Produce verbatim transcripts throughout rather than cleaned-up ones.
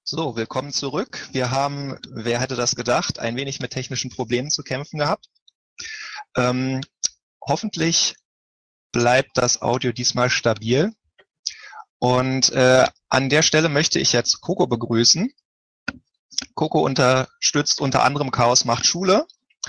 So, willkommen zurück. Wir haben, wer hätte das gedacht, ein wenig mit technischen Problemen zu kämpfen gehabt. Ähm, hoffentlich bleibt das Audio diesmal stabil. Und äh, an der Stelle möchte ich jetzt Coco begrüßen. Coco unterstützt unter anderem Chaos macht Schule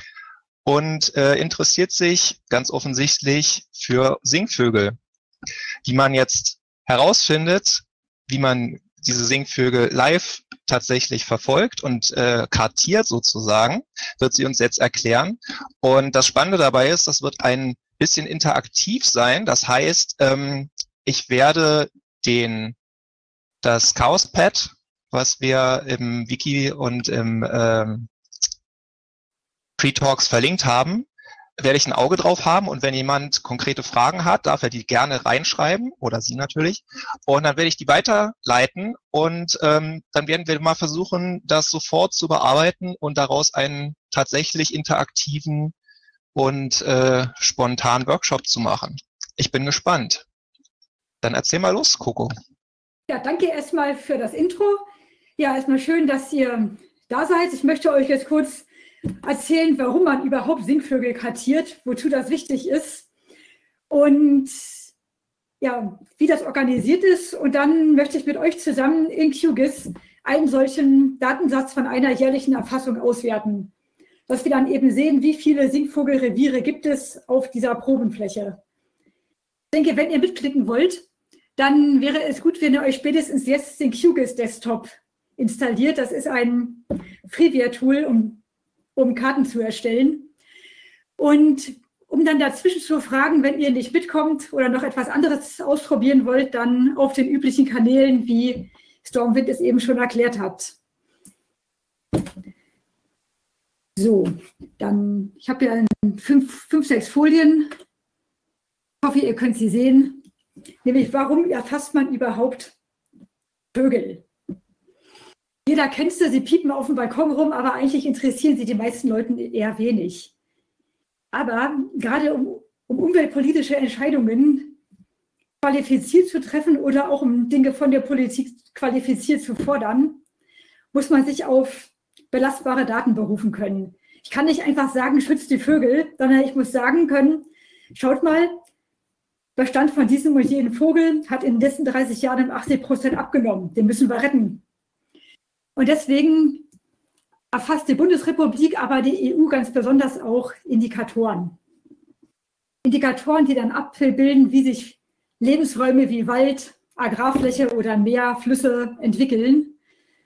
und äh, interessiert sich ganz offensichtlich für Singvögel, wie man jetzt herausfindet, wie man diese Singvögel live tatsächlich verfolgt und äh, kartiert sozusagen, wird sie uns jetzt erklären. Und das Spannende dabei ist, das wird ein bisschen interaktiv sein. Das heißt, ähm, ich werde den das Chaospad, was wir im Wiki und im ähm, Pre-Talks verlinkt haben, werde ich ein Auge drauf haben, und wenn jemand konkrete Fragen hat, darf er die gerne reinschreiben, oder Sie natürlich, und dann werde ich die weiterleiten, und ähm, dann werden wir mal versuchen, das sofort zu bearbeiten und daraus einen tatsächlich interaktiven und äh, spontanen Workshop zu machen. Ich bin gespannt. Dann erzähl mal los, Coco. Ja, danke erstmal für das Intro. Ja, erstmal schön, dass ihr da seid. Ich möchte euch jetzt kurz erzählen, warum man überhaupt Singvögel kartiert, wozu das wichtig ist und ja, wie das organisiert ist. Und dann möchte ich mit euch zusammen in QGIS einen solchen Datensatz von einer jährlichen Erfassung auswerten, dass wir dann eben sehen, wie viele Singvogelreviere gibt es auf dieser Probenfläche. Ich denke, wenn ihr mitklicken wollt, dann wäre es gut, wenn ihr euch spätestens jetzt den QGIS Desktop installiert. Das ist ein Freeware-Tool, um um Karten zu erstellen. Und um dann dazwischen zu fragen, wenn ihr nicht mitkommt oder noch etwas anderes ausprobieren wollt, dann auf den üblichen Kanälen, wie Stormwind es eben schon erklärt hat. So, dann, ich habe hier fünf, fünf, sechs Folien. Ich hoffe, ihr könnt sie sehen. Nämlich, warum erfasst man überhaupt Vögel? Jeder kennt sie, sie piepen auf dem Balkon rum, aber eigentlich interessieren sie die meisten Leuten eher wenig. Aber gerade um, um umweltpolitische Entscheidungen qualifiziert zu treffen oder auch um Dinge von der Politik qualifiziert zu fordern, muss man sich auf belastbare Daten berufen können. Ich kann nicht einfach sagen, schützt die Vögel, sondern ich muss sagen können, schaut mal, Bestand von diesem und jenem Vogel hat in den letzten dreißig Jahren um achtzig Prozent abgenommen. Den müssen wir retten. Und deswegen erfasst die Bundesrepublik, aber die E U ganz besonders auch Indikatoren. Indikatoren, die dann abbilden, wie sich Lebensräume wie Wald, Agrarfläche oder Meer, Flüsse entwickeln.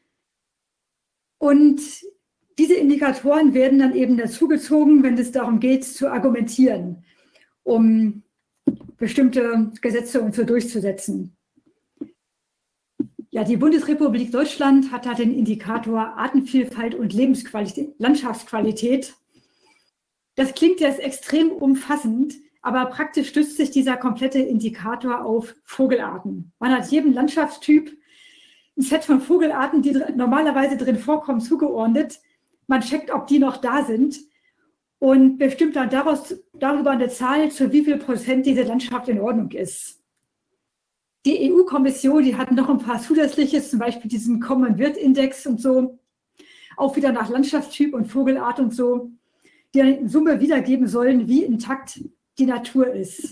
Und diese Indikatoren werden dann eben dazugezogen, wenn es darum geht, zu argumentieren, um bestimmte Gesetze und so durchzusetzen. Ja, die Bundesrepublik Deutschland hat da den Indikator Artenvielfalt und Lebensqualität, Landschaftsqualität. Das klingt jetzt extrem umfassend, aber praktisch stützt sich dieser komplette Indikator auf Vogelarten. Man hat jedem Landschaftstyp ein Set von Vogelarten, die normalerweise drin vorkommen, zugeordnet. Man checkt, ob die noch da sind und bestimmt dann daraus, darüber eine Zahl, zu wie viel Prozent diese Landschaft in Ordnung ist. Die E U-Kommission, die hat noch ein paar zusätzliches, zum Beispiel diesen Common-Wirt-Index und so, auch wieder nach Landschaftstyp und Vogelart und so, die dann in Summe wiedergeben sollen, wie intakt die Natur ist.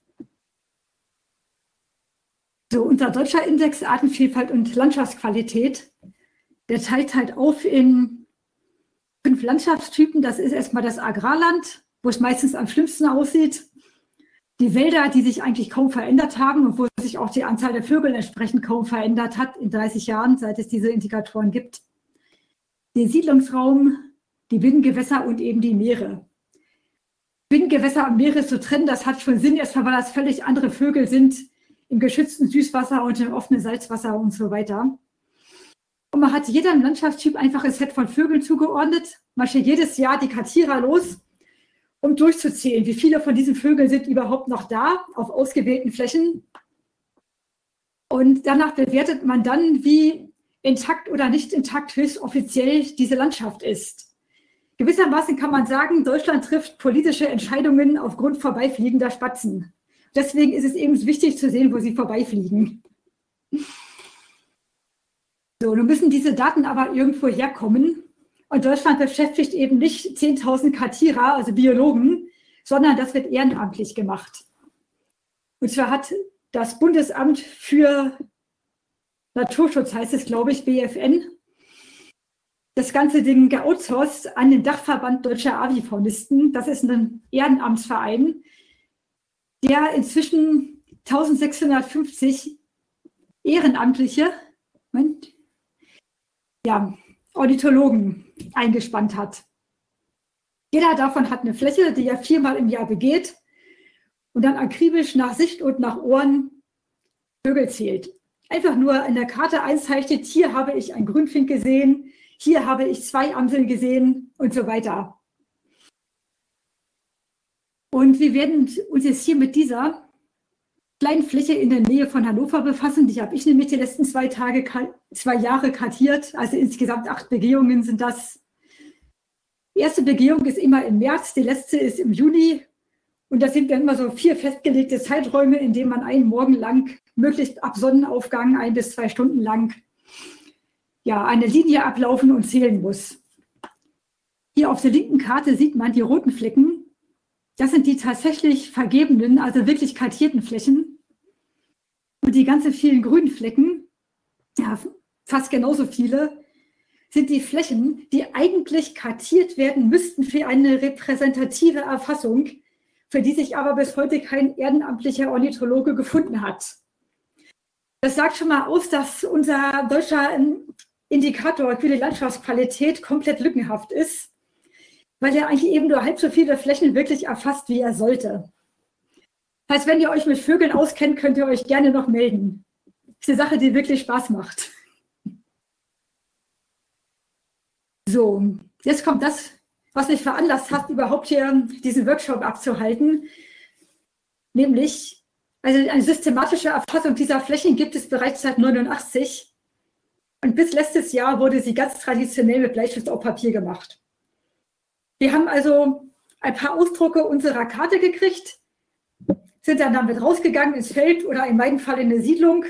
So, unser deutscher Index Artenvielfalt und Landschaftsqualität, der teilt halt auf in fünf Landschaftstypen. Das ist erstmal das Agrarland, wo es meistens am schlimmsten aussieht. Die Wälder, die sich eigentlich kaum verändert haben und wo sich auch die Anzahl der Vögel entsprechend kaum verändert hat in dreißig Jahren, seit es diese Indikatoren gibt. Den Siedlungsraum, die Binnengewässer und eben die Meere. Binnengewässer und Meere zu trennen, das hat schon Sinn, erstmal weil das völlig andere Vögel sind im geschützten Süßwasser und im offenen Salzwasser und so weiter. Und man hat jedem Landschaftstyp einfach ein Set von Vögeln zugeordnet. Man schickt jedes Jahr die Kartierer los, um durchzuzählen, wie viele von diesen Vögeln sind überhaupt noch da auf ausgewählten Flächen. Und danach bewertet man dann, wie intakt oder nicht intakt höchst offiziell diese Landschaft ist. Gewissermaßen kann man sagen, Deutschland trifft politische Entscheidungen aufgrund vorbeifliegender Spatzen. Deswegen ist es eben wichtig zu sehen, wo sie vorbeifliegen. So, nun müssen diese Daten aber irgendwo herkommen. Und Deutschland beschäftigt eben nicht zehntausend Kartierer, also Biologen, sondern das wird ehrenamtlich gemacht. Und zwar hat das Bundesamt für Naturschutz, heißt es, glaube ich, B F N, das ganze Ding geoutsourced an den Dachverband Deutscher Avifaunisten. Das ist ein Ehrenamtsverein, der inzwischen eintausendsechshundertfünfzig ehrenamtliche Moment, ja, Ornithologen eingespannt hat. Jeder davon hat eine Fläche, die er viermal im Jahr begeht und dann akribisch nach Sicht und nach Ohren Vögel zählt. Einfach nur in der Karte einzeichnet, hier habe ich einen Grünfink gesehen, hier habe ich zwei Amseln gesehen und so weiter. Und wir werden uns jetzt hier mit dieser kleinen Fläche in der Nähe von Hannover befassen. Die habe ich nämlich die letzten zwei Tage, zwei Jahre kartiert. Also insgesamt acht Begehungen sind das. Die erste Begehung ist immer im März, die letzte ist im Juni. Und das sind dann immer so vier festgelegte Zeiträume, in denen man einen Morgen lang, möglichst ab Sonnenaufgang, ein bis zwei Stunden lang, ja, eine Linie ablaufen und zählen muss. Hier auf der linken Karte sieht man die roten Flecken. Das sind die tatsächlich vergebenen, also wirklich kartierten Flächen. Und die ganzen vielen grünen Flecken, ja, fast genauso viele, sind die Flächen, die eigentlich kartiert werden müssten für eine repräsentative Erfassung, für die sich aber bis heute kein ehrenamtlicher Ornithologe gefunden hat. Das sagt schon mal aus, dass unser deutscher Indikator für die Landschaftsqualität komplett lückenhaft ist, weil er eigentlich eben nur halb so viele Flächen wirklich erfasst, wie er sollte. Das heißt, wenn ihr euch mit Vögeln auskennt, könnt ihr euch gerne noch melden. Das ist eine Sache, die wirklich Spaß macht. So, jetzt kommt das, was mich veranlasst hat, überhaupt hier diesen Workshop abzuhalten. Nämlich, also eine systematische Erfassung dieser Flächen gibt es bereits seit neunundachtzig. Und bis letztes Jahr wurde sie ganz traditionell mit Bleistift auf Papier gemacht. Wir haben also ein paar Ausdrucke unserer Karte gekriegt, sind dann damit rausgegangen ins Feld oder in meinem Fall in eine Siedlung.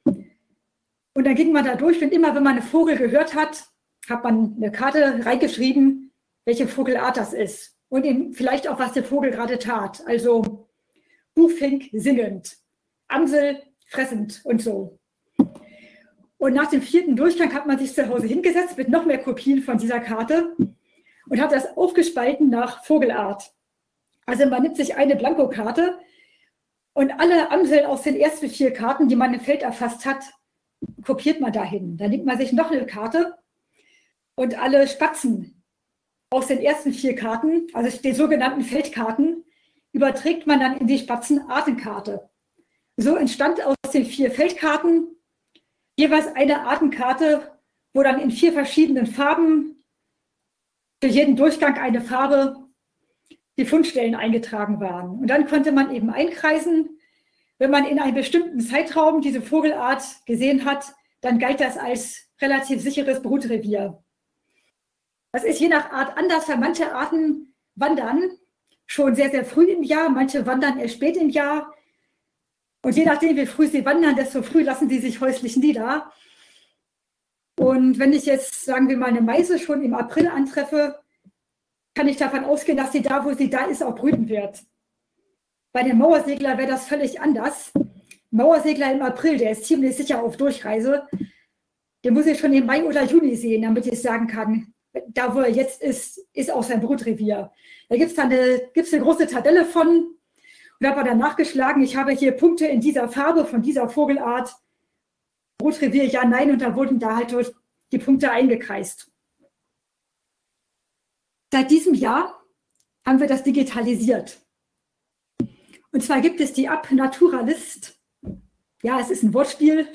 Und dann ging man da durch und immer, wenn man einen Vogel gehört hat, hat man eine Karte reingeschrieben, welche Vogelart das ist. Und eben vielleicht auch, was der Vogel gerade tat. Also Buchfink singend, Amsel fressend und so. Und nach dem vierten Durchgang hat man sich zu Hause hingesetzt mit noch mehr Kopien von dieser Karte und hat das aufgespalten nach Vogelart. Also man nimmt sich eine Blankokarte und alle Amseln aus den ersten vier Karten, die man im Feld erfasst hat, kopiert man dahin. Dann nimmt man sich noch eine Karte und alle Spatzen aus den ersten vier Karten, also den sogenannten Feldkarten, überträgt man dann in die Spatzenartenkarte. So entstand aus den vier Feldkarten jeweils eine Artenkarte, wo dann in vier verschiedenen Farben für jeden Durchgang eine Farbe die Fundstellen eingetragen waren. Und dann konnte man eben einkreisen, wenn man in einem bestimmten Zeitraum diese Vogelart gesehen hat, dann galt das als relativ sicheres Brutrevier. Das ist je nach Art anders, weil manche Arten wandern schon sehr, sehr früh im Jahr, manche wandern erst spät im Jahr. Und je nachdem, wie früh sie wandern, desto früh lassen sie sich häuslich nieder. Und wenn ich jetzt, sagen wir mal, eine Meise schon im April antreffe, kann ich davon ausgehen, dass sie da, wo sie da ist, auch brüten wird. Bei dem Mauersegler wäre das völlig anders. Mauersegler im April, der ist ziemlich sicher auf Durchreise. Den muss ich schon im Mai oder Juni sehen, damit ich sagen kann, da wo er jetzt ist, ist auch sein Brutrevier. Da gibt es dann eine, gibt's eine große Tabelle von. Und da habe dann nachgeschlagen, ich habe hier Punkte in dieser Farbe von dieser Vogelart. Brutrevier, ja, nein, und da wurden da halt durch die Punkte eingekreist. Seit diesem Jahr haben wir das digitalisiert. Und zwar gibt es die App Naturalist. Ja, es ist ein Wortspiel.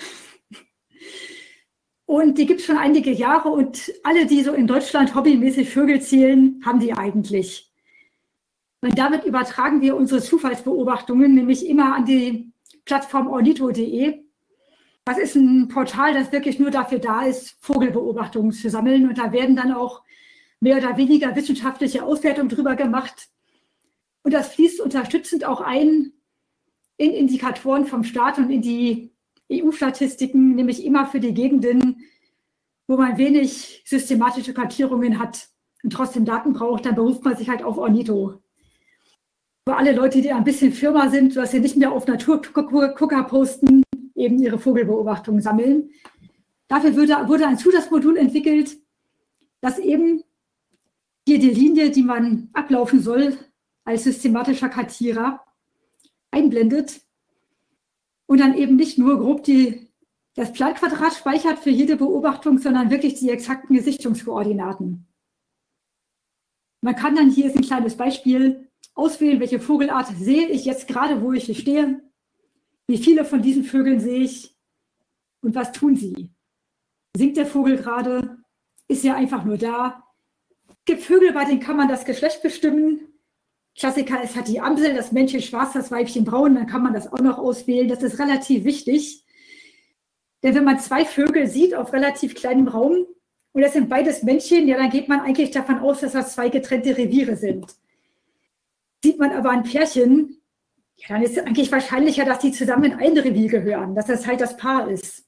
Und die gibt es schon einige Jahre und alle, die so in Deutschland hobbymäßig Vögel zählen, haben die eigentlich. Und damit übertragen wir unsere Zufallsbeobachtungen nämlich immer an die Plattform ornitho punkt de. Das ist ein Portal, das wirklich nur dafür da ist, Vogelbeobachtungen zu sammeln. Und da werden dann auch mehr oder weniger wissenschaftliche Auswertungen drüber gemacht. Und das fließt unterstützend auch ein in Indikatoren vom Staat und in die E U-Statistiken, nämlich immer für die Gegenden, wo man wenig systematische Kartierungen hat und trotzdem Daten braucht, dann beruft man sich halt auf Ornitho. Für alle Leute, die ein bisschen Firma sind, dass sie nicht mehr auf Naturgucker posten, eben ihre Vogelbeobachtungen sammeln. Dafür wurde, wurde ein Zusatzmodul entwickelt, das eben hier die Linie, die man ablaufen soll, als systematischer Kartierer einblendet und dann eben nicht nur grob die, das Planquadrat speichert für jede Beobachtung, sondern wirklich die exakten Gesichtungskoordinaten. Man kann dann, hier ist ein kleines Beispiel, auswählen, welche Vogelart sehe ich jetzt gerade, wo ich hier stehe, wie viele von diesen Vögeln sehe ich und was tun sie. Singt der Vogel gerade? Ist er einfach nur da? Es gibt Vögel, bei denen kann man das Geschlecht bestimmen. Klassiker ist halt die Amsel, das Männchen schwarz, das Weibchen braun, dann kann man das auch noch auswählen. Das ist relativ wichtig. Denn wenn man zwei Vögel sieht auf relativ kleinem Raum und das sind beides Männchen, ja, dann geht man eigentlich davon aus, dass das zwei getrennte Reviere sind. Sieht man aber ein Pärchen, ja, dann ist es eigentlich wahrscheinlicher, dass die zusammen in ein Revier gehören, dass das halt das Paar ist.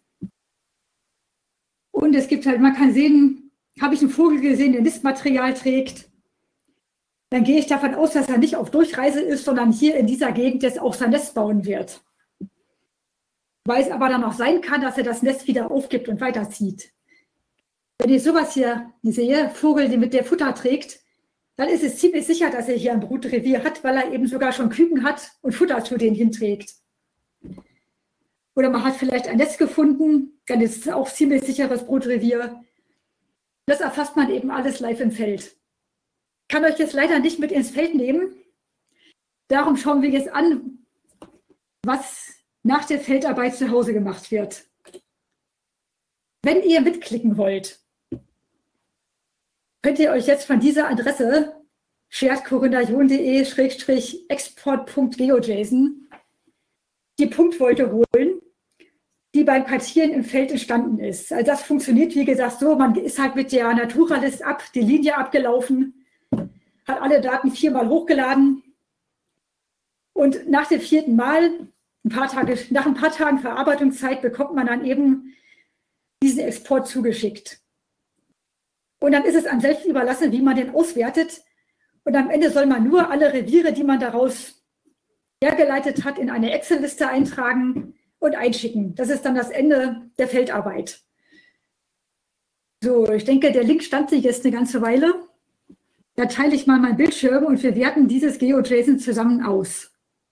Und es gibt halt, man kann sehen, habe ich einen Vogel gesehen, der Nistmaterial trägt, dann gehe ich davon aus, dass er nicht auf Durchreise ist, sondern hier in dieser Gegend jetzt auch sein Nest bauen wird. Weil es aber dann auch sein kann, dass er das Nest wieder aufgibt und weiterzieht. Wenn ich sowas hier sehe, Vogel, der mit der Futter trägt, dann ist es ziemlich sicher, dass er hier ein Brutrevier hat, weil er eben sogar schon Küken hat und Futter zu denen hinträgt. Oder man hat vielleicht ein Nest gefunden, dann ist es auch ziemlich sicheres Brutrevier. Das erfasst man eben alles live im Feld. Ich kann euch jetzt leider nicht mit ins Feld nehmen. Darum schauen wir jetzt an, was nach der Feldarbeit zu Hause gemacht wird. Wenn ihr mitklicken wollt, könnt ihr euch jetzt von dieser Adresse shared corinnajohn punkt de slash export punkt geojson die Punktwolte holen, die beim Kartieren im Feld entstanden ist. Also das funktioniert, wie gesagt, so, man ist halt mit der Naturalist ab, die Linie abgelaufen, hat alle Daten viermal hochgeladen und nach dem vierten Mal, ein paar Tage, nach ein paar Tagen Verarbeitungszeit, bekommt man dann eben diesen Export zugeschickt. Und dann ist es einem selbst überlassen, wie man den auswertet. Und am Ende soll man nur alle Reviere, die man daraus hergeleitet hat, in eine Excel-Liste eintragen und einschicken. Das ist dann das Ende der Feldarbeit. So, ich denke, der Link stand sich jetzt eine ganze Weile. Da teile ich mal meinen Bildschirm und wir werten dieses GeoJSON zusammen aus.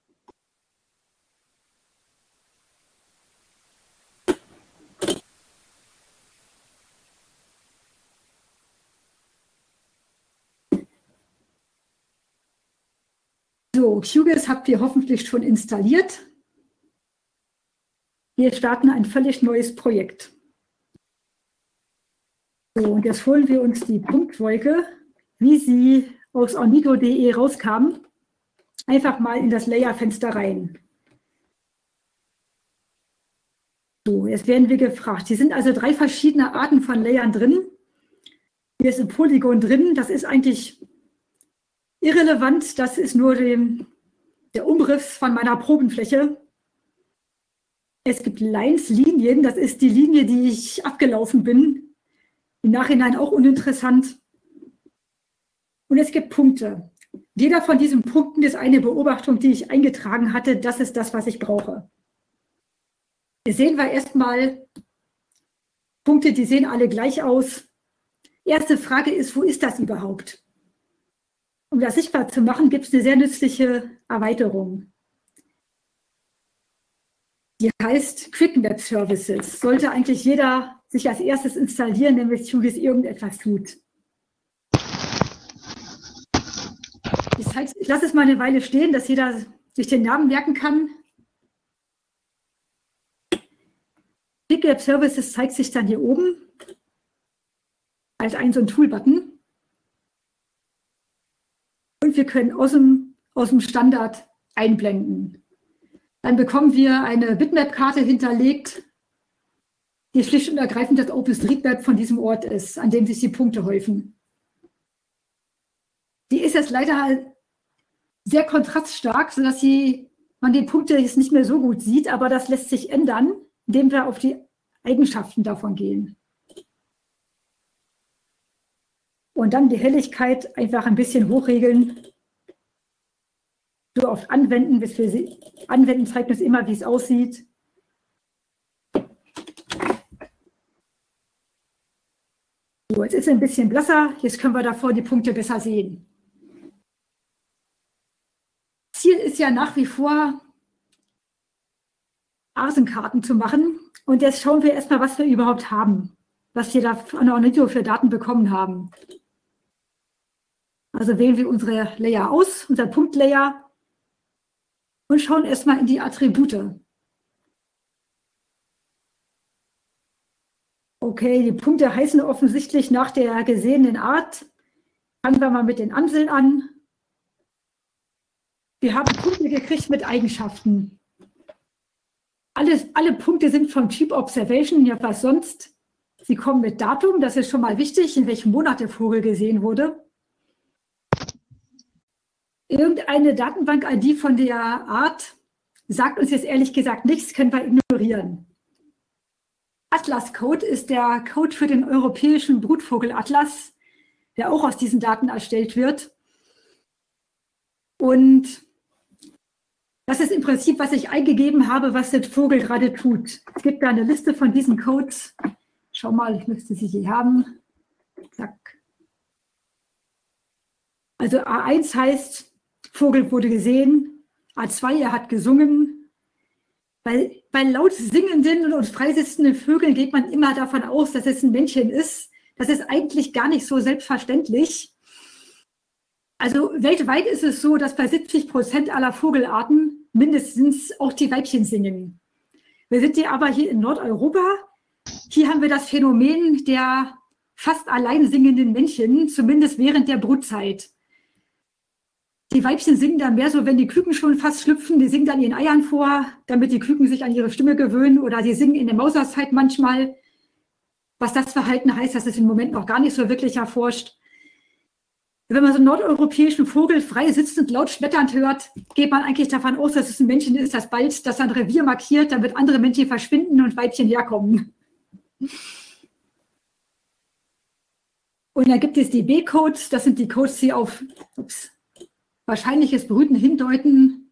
So, QGIS habt ihr hoffentlich schon installiert. Wir starten ein völlig neues Projekt. So, und jetzt holen wir uns die Punktwolke, wie sie aus ornitho punkt de rauskam, einfach mal in das Layer-Fenster rein. So, jetzt werden wir gefragt. Hier sind also drei verschiedene Arten von Layern drin. Hier ist ein Polygon drin, das ist eigentlich irrelevant, das ist nur dem, der Umriss von meiner Probenfläche. Es gibt Lines, Linien, das ist die Linie, die ich abgelaufen bin. Im Nachhinein auch uninteressant. Und es gibt Punkte. Jeder von diesen Punkten ist eine Beobachtung, die ich eingetragen hatte. Das ist das, was ich brauche. Hier sehen wir erstmal Punkte, die sehen alle gleich aus. Erste Frage ist, wo ist das überhaupt? Um das sichtbar zu machen, gibt es eine sehr nützliche Erweiterung. Die heißt Quick Map Services. Sollte eigentlich jeder sich als erstes installieren, wenn mit QGIS irgendetwas tut. Ich, zeige, ich lasse es mal eine Weile stehen, dass jeder sich den Namen merken kann. Quick Map Services zeigt sich dann hier oben als ein so ein Tool-Button. Und wir können aus dem, aus dem Standard einblenden. Dann bekommen wir eine Bitmap-Karte hinterlegt, die schlicht und ergreifend das OpenStreetMap von diesem Ort ist, an dem sich die Punkte häufen. Die ist jetzt leider sehr kontraststark, sodass sie, man die Punkte jetzt nicht mehr so gut sieht, aber das lässt sich ändern, indem wir auf die Eigenschaften davon gehen. Und dann die Helligkeit einfach ein bisschen hochregeln. So oft anwenden, bis wir sie anwenden, zeigt uns immer, wie es aussieht. So, jetzt ist es ein bisschen blasser. Jetzt können wir davor die Punkte besser sehen. Ziel ist ja nach wie vor, Arsenkarten zu machen. Und jetzt schauen wir erstmal, was wir überhaupt haben, was wir da an Ornitho für Daten bekommen haben. Also wählen wir unsere Layer aus, unser Punktlayer, und schauen erstmal in die Attribute. Okay, die Punkte heißen offensichtlich nach der gesehenen Art. Fangen wir mal mit den Amseln an. Wir haben Punkte gekriegt mit Eigenschaften. Alles, alle Punkte sind vom Typ Observation, ja was sonst. Sie kommen mit Datum, das ist schon mal wichtig, in welchem Monat der Vogel gesehen wurde. Irgendeine Datenbank-I D von der Art sagt uns jetzt ehrlich gesagt nichts, können wir ignorieren. Atlas-Code ist der Code für den europäischen Brutvogelatlas, der auch aus diesen Daten erstellt wird. Und das ist im Prinzip, was ich eingegeben habe, was der Vogel gerade tut. Es gibt da eine Liste von diesen Codes. Schau mal, ich müsste sie hier haben. Zack. Also A eins heißt, Vogel wurde gesehen. A zwei, er hat gesungen. Bei, bei laut singenden und freisitzenden Vögeln geht man immer davon aus, dass es ein Männchen ist. Das ist eigentlich gar nicht so selbstverständlich. Also weltweit ist es so, dass bei siebzig Prozent aller Vogelarten mindestens auch die Weibchen singen. Wir sind hier aber hier in Nordeuropa. Hier haben wir das Phänomen der fast allein singenden Männchen, zumindest während der Brutzeit. Die Weibchen singen dann mehr so, wenn die Küken schon fast schlüpfen, die singen dann ihren Eiern vor, damit die Küken sich an ihre Stimme gewöhnen, oder die singen in der Mauserzeit manchmal. Was das Verhalten heißt, das ist im Moment noch gar nicht so wirklich erforscht. Wenn man so einen nordeuropäischen Vogel frei sitzend laut schmetternd hört, geht man eigentlich davon aus, dass es ein Männchen ist, das bald das ein Revier markiert, damit andere Männchen verschwinden und Weibchen herkommen. Und dann gibt es die B-Codes, das sind die Codes, die auf ups, wahrscheinliches Brüten hindeuten.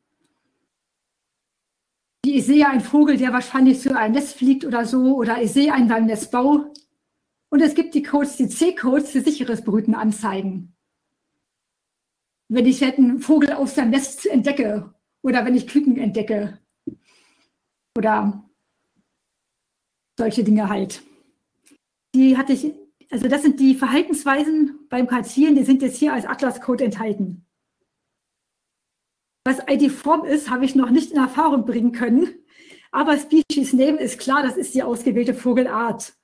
Ich sehe einen Vogel, der wahrscheinlich zu einem Nest fliegt oder so, oder ich sehe einen beim Nestbau. Und es gibt die Codes, die C-Codes, die sicheres Brüten anzeigen. Wenn ich einen Vogel auf seinem Nest entdecke oder wenn ich Küken entdecke oder solche Dinge halt. Die hatte ich, also das sind die Verhaltensweisen beim Kartieren, die sind jetzt hier als Atlas-Code enthalten. Was I D-Form ist, habe ich noch nicht in Erfahrung bringen können, aber Species Name ist klar, das ist die ausgewählte Vogelart.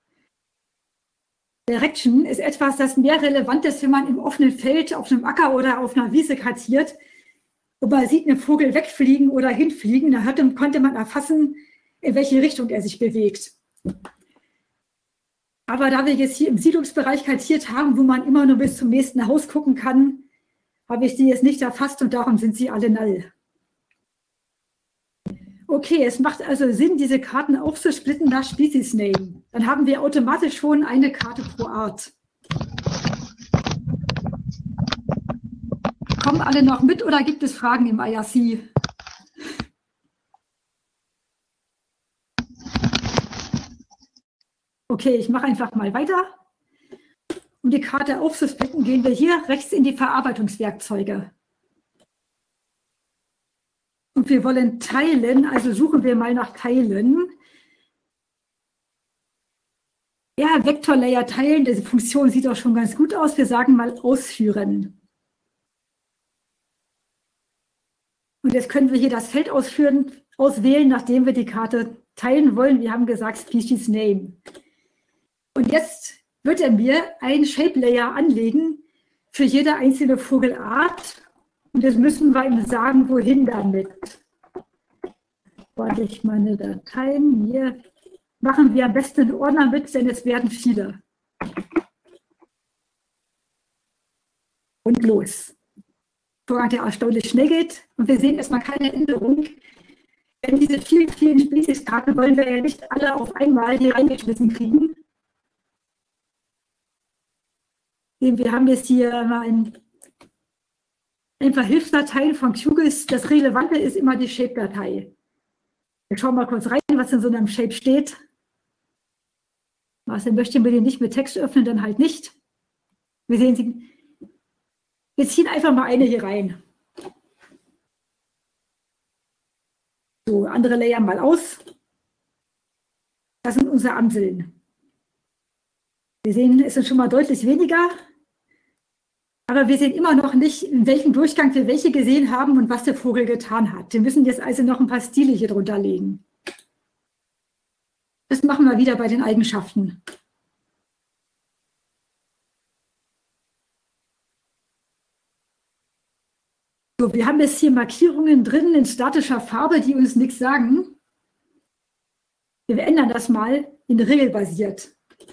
Direction ist etwas, das mehr relevant ist, wenn man im offenen Feld, auf einem Acker oder auf einer Wiese kartiert. Und man sieht einen Vogel wegfliegen oder hinfliegen, da hatte, konnte man erfassen, in welche Richtung er sich bewegt. Aber da wir jetzt hier im Siedlungsbereich kartiert haben, wo man immer nur bis zum nächsten Haus gucken kann, habe ich die jetzt nicht erfasst und darum sind sie alle null. Okay, es macht also Sinn, diese Karten aufzusplitten nach Species Name. Dann haben wir automatisch schon eine Karte pro Art. Kommen alle noch mit oder gibt es Fragen im I R C? Okay, ich mache einfach mal weiter. Um die Karte aufzusplitten, gehen wir hier rechts in die Verarbeitungswerkzeuge. Und wir wollen teilen, also suchen wir mal nach Teilen. Ja, Vektorlayer teilen, diese Funktion sieht auch schon ganz gut aus. Wir sagen mal ausführen. Und jetzt können wir hier das Feld ausführen, auswählen, nachdem wir die Karte teilen wollen. Wir haben gesagt Species Name. Und jetzt wird er mir einen Shape Layer anlegen für jede einzelne Vogelart. Und jetzt müssen wir ihm sagen, wohin damit. Warte ich meine Dateien. Hier machen wir am besten einen Ordner mit, denn es werden viele. Und los. Vorgang, der erstaunlich schnell geht. Und wir sehen erstmal keine Änderung. Denn diese vielen, vielen Spezieskarten wollen wir ja nicht alle auf einmal hier reingeschmissen kriegen. Wir haben jetzt hier mal ein, ein paar Hilfsdateien von QGIS. Das Relevante ist immer die Shape-Datei. Wir schauen mal kurz rein, was in so einem Shape steht. Was, möchten wir den nicht mit Text öffnen, dann halt nicht. Wir sehen sie. Wir ziehen einfach mal eine hier rein. So, andere Layer mal aus. Das sind unsere Amseln. Wir sehen, es sind schon mal deutlich weniger. Aber wir sehen immer noch nicht, in welchem Durchgang wir welche gesehen haben und was der Vogel getan hat. Wir müssen jetzt also noch ein paar Stile hier drunter legen. Das machen wir wieder bei den Eigenschaften. So, wir haben jetzt hier Markierungen drin in statischer Farbe, die uns nichts sagen. Wir ändern das mal in regelbasiert.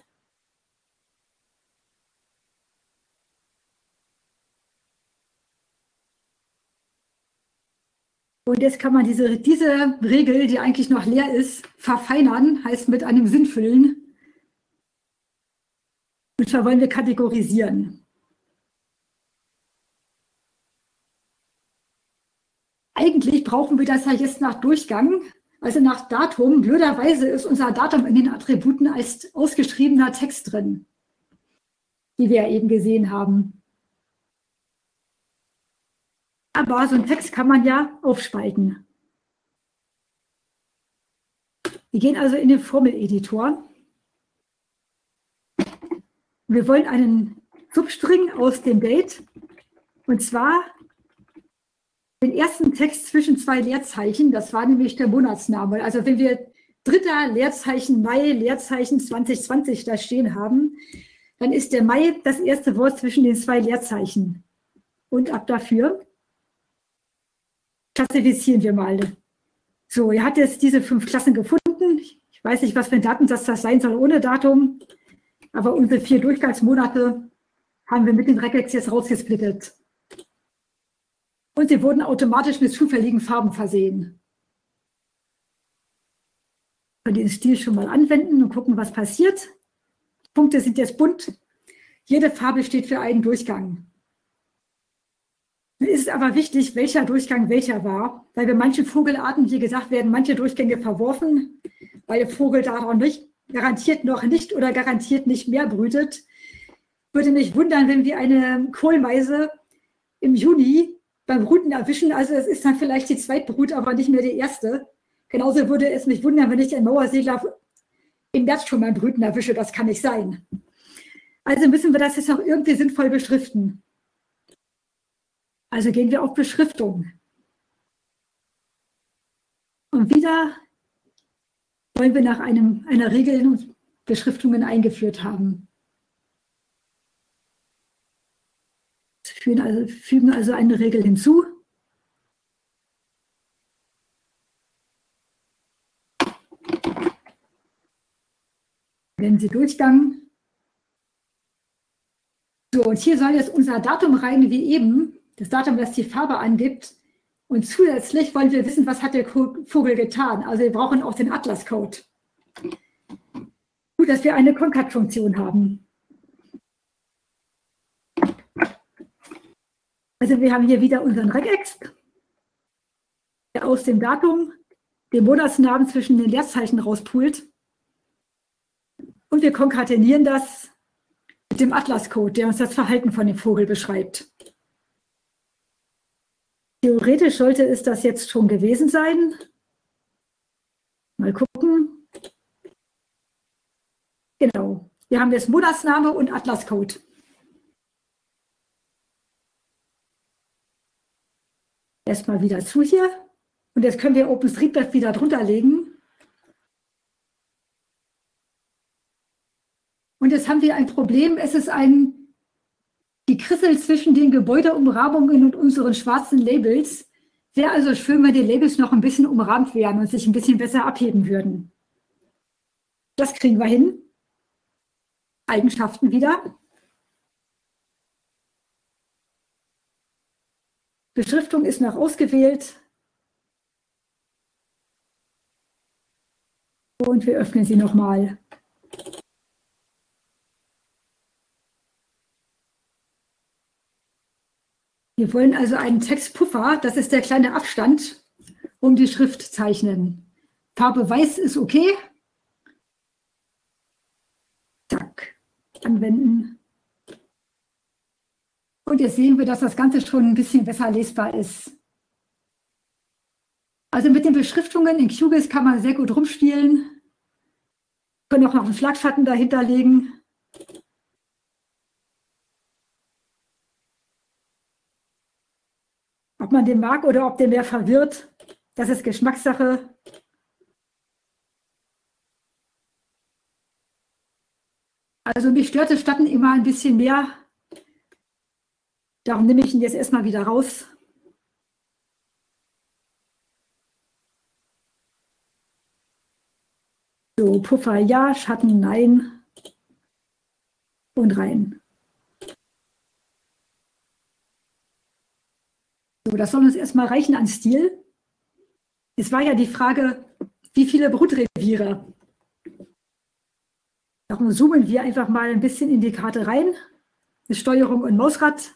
Und jetzt kann man diese, diese Regel, die eigentlich noch leer ist, verfeinern, heißt mit einem Sinn füllen. Und zwar wollen wir kategorisieren. Eigentlich brauchen wir das ja jetzt nach Durchgang, also nach Datum. Blöderweise ist unser Datum in den Attributen als ausgeschriebener Text drin, die wir ja eben gesehen haben. Aber so einen Text kann man ja aufspalten. Wir gehen also in den Formeleditor. Wir wollen einen Substring aus dem Date, und zwar den ersten Text zwischen zwei Leerzeichen, das war nämlich der Monatsname. Also wenn wir dritter Leerzeichen Mai, Leerzeichen zwanzig zwanzig da stehen haben, dann ist der Mai das erste Wort zwischen den zwei Leerzeichen. Und ab dafür klassifizieren wir mal. So, ihr habt jetzt diese fünf Klassen gefunden. Ich weiß nicht, was für ein Datensatz das sein soll ohne Datum, aber unsere vier Durchgangsmonate haben wir mit den Regex jetzt rausgesplittet. Und sie wurden automatisch mit zufälligen Farben versehen. Wir können den Stil schon mal anwenden und gucken, was passiert. Punkte sind jetzt bunt. Jede Farbe steht für einen Durchgang. Es ist aber wichtig, welcher Durchgang welcher war, weil bei manchen Vogelarten, wie gesagt, werden manche Durchgänge verworfen, weil der Vogel daran nicht, garantiert noch nicht oder garantiert nicht mehr brütet. Würde mich wundern, wenn wir eine Kohlmeise im Juni beim Brüten erwischen. Also es ist dann vielleicht die Zweitbrut, aber nicht mehr die erste. Genauso würde es mich wundern, wenn ich einen Mauersegler im März schon beim Brüten erwische. Das kann nicht sein. Also müssen wir das jetzt noch irgendwie sinnvoll beschriften. Also gehen wir auf Beschriftung. Und wieder wollen wir nach einem, einer Regel Beschriftungen eingeführt haben. Fügen also, fügen also eine Regel hinzu. Nennen Sie Durchgang. So, und hier soll jetzt unser Datum rein wie eben. Das Datum, das die Farbe angibt. Und zusätzlich wollen wir wissen, was hat der Vogel getan. Also wir brauchen auch den Atlas-Code. Gut, dass wir eine Concat-Funktion haben. Also wir haben hier wieder unseren Regex, der aus dem Datum den Monatsnamen zwischen den Leerzeichen rauspult. Und wir konkatenieren das mit dem Atlas-Code, der uns das Verhalten von dem Vogel beschreibt. Theoretisch sollte es das jetzt schon gewesen sein. Mal gucken. Genau. Wir haben jetzt Monatsname und Atlas-Code. Erstmal wieder zu hier. Und jetzt können wir OpenStreetMap wieder drunter legen. Und jetzt haben wir ein Problem. Es ist ein die Krissel zwischen den Gebäudeumrahmungen und unseren schwarzen Labels. Wäre also schön, wenn die Labels noch ein bisschen umrahmt wären und sich ein bisschen besser abheben würden. Das kriegen wir hin. Eigenschaften wieder. Beschriftung ist noch ausgewählt. Und wir öffnen sie nochmal. Wir wollen also einen Textpuffer, das ist der kleine Abstand, um die Schrift zeichnen. Farbe weiß ist okay. Zack, anwenden. Und jetzt sehen wir, dass das Ganze schon ein bisschen besser lesbar ist. Also mit den Beschriftungen in Q GIS kann man sehr gut rumspielen. Wir können auch noch einen Schlagschatten dahinter legen. Ob man den mag oder ob der mehr verwirrt, das ist Geschmackssache. Also mich stört das Statten immer ein bisschen mehr. Darum nehme ich ihn jetzt erstmal wieder raus. So, Puffer ja, Schatten nein und rein. So, das soll uns erstmal reichen an Stil. Es war ja die Frage, wie viele Brutreviere. Darum zoomen wir einfach mal ein bisschen in die Karte rein. Mit Steuerung und Mausrad.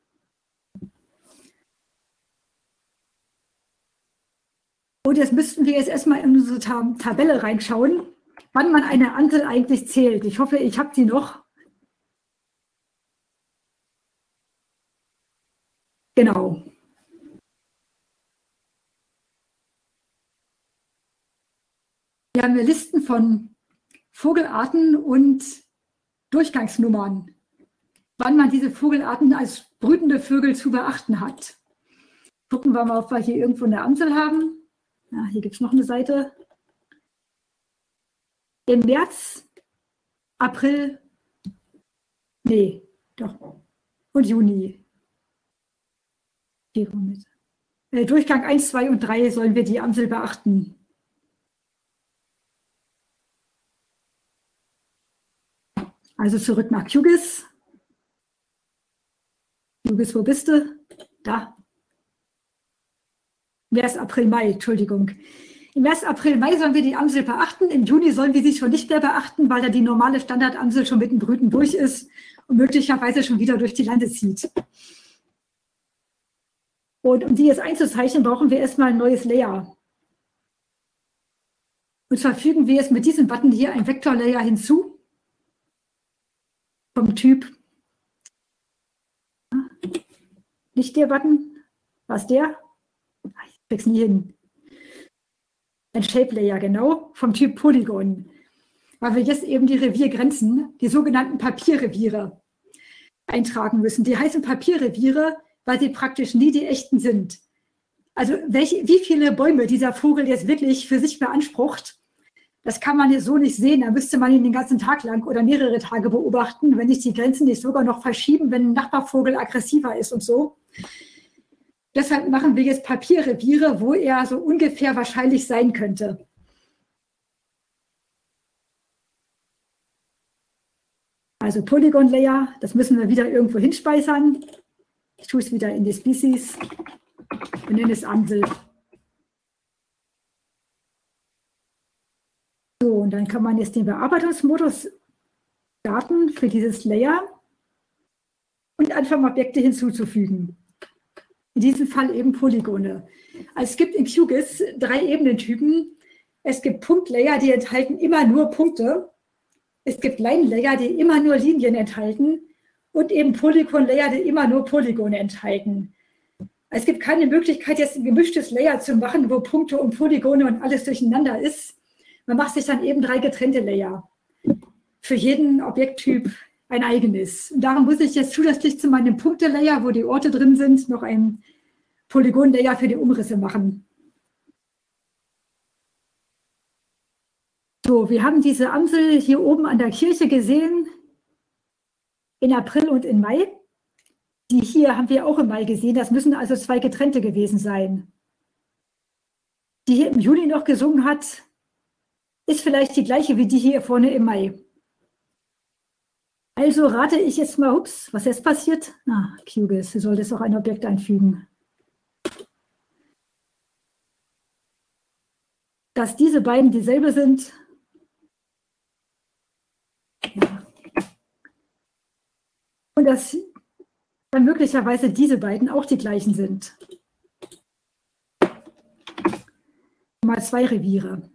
Und jetzt müssten wir jetzt erstmal in unsere Tab Tabelle reinschauen, wann man eine Amsel eigentlich zählt. Ich hoffe, ich habe die noch. Genau. Wir haben hier Listen von Vogelarten und Durchgangsnummern, wann man diese Vogelarten als brütende Vögel zu beachten hat. Gucken wir mal, ob wir hier irgendwo eine Amsel haben. Ja, hier gibt es noch eine Seite. Im März, April, nee, doch, und Juni. Äh, Durchgang eins, zwei und drei sollen wir die Amsel beachten. Also zurück nach Q GIS. Q GIS, wo bist du? Da. März, April, Mai, Entschuldigung. Im März, April, Mai sollen wir die Amsel beachten. Im Juni sollen wir sie schon nicht mehr beachten, weil da die normale Standardamsel schon mit dem Brüten durch ist und möglicherweise schon wieder durch die Lande zieht. Und um die jetzt einzuzeichnen, brauchen wir erstmal ein neues Layer. Und zwar fügen wir jetzt mit diesem Button hier ein Vektorlayer hinzu. Vom Typ. Nicht der Button. Was der? Ich krieg's nie hin. Ein Shape Layer, genau, vom Typ Polygon. Weil wir jetzt eben die Reviergrenzen, die sogenannten Papierreviere, eintragen müssen. Die heißen Papierreviere, weil sie praktisch nie die echten sind. Also welche, wie viele Bäume dieser Vogel jetzt wirklich für sich beansprucht, das kann man jetzt so nicht sehen. Da müsste man ihn den ganzen Tag lang oder mehrere Tage beobachten, wenn sich die Grenzen nicht sogar noch verschieben, wenn ein Nachbarvogel aggressiver ist und so. Deshalb machen wir jetzt Papierreviere, wo er so ungefähr wahrscheinlich sein könnte. Also Polygon Layer, das müssen wir wieder irgendwo hinspeichern. Ich tue es wieder in die Species und nenne es Amsel. So, und dann kann man jetzt den Bearbeitungsmodus starten für dieses Layer und anfangen, Objekte hinzuzufügen. In diesem Fall eben Polygone. Also es gibt in Q GIS drei Ebenentypen. Es gibt Punktlayer, die enthalten immer nur Punkte. Es gibt Line-Layer, die immer nur Linien enthalten. Und eben Polygon-Layer, die immer nur Polygone enthalten. Es gibt keine Möglichkeit, jetzt ein gemischtes Layer zu machen, wo Punkte und Polygone und alles durcheinander ist. Man macht sich dann eben drei getrennte Layer. Für jeden Objekttyp ein eigenes. Und darum muss ich jetzt zusätzlich zu meinem Punkte-Layer, wo die Orte drin sind, noch ein Polygon-Layer für die Umrisse machen. So, wir haben diese Amsel hier oben an der Kirche gesehen, in April und in Mai. Die hier haben wir auch im Mai gesehen. Das müssen also zwei getrennte gewesen sein. Die hier im Juli noch gesungen hat, ist vielleicht die gleiche wie die hier vorne im Mai. Also rate ich jetzt mal, ups, was jetzt passiert? Ah, Q GIS, du solltest auch ein Objekt einfügen. Dass diese beiden dieselbe sind. Ja. Und das dann möglicherweise diese beiden auch die gleichen sind. Mal zwei Reviere.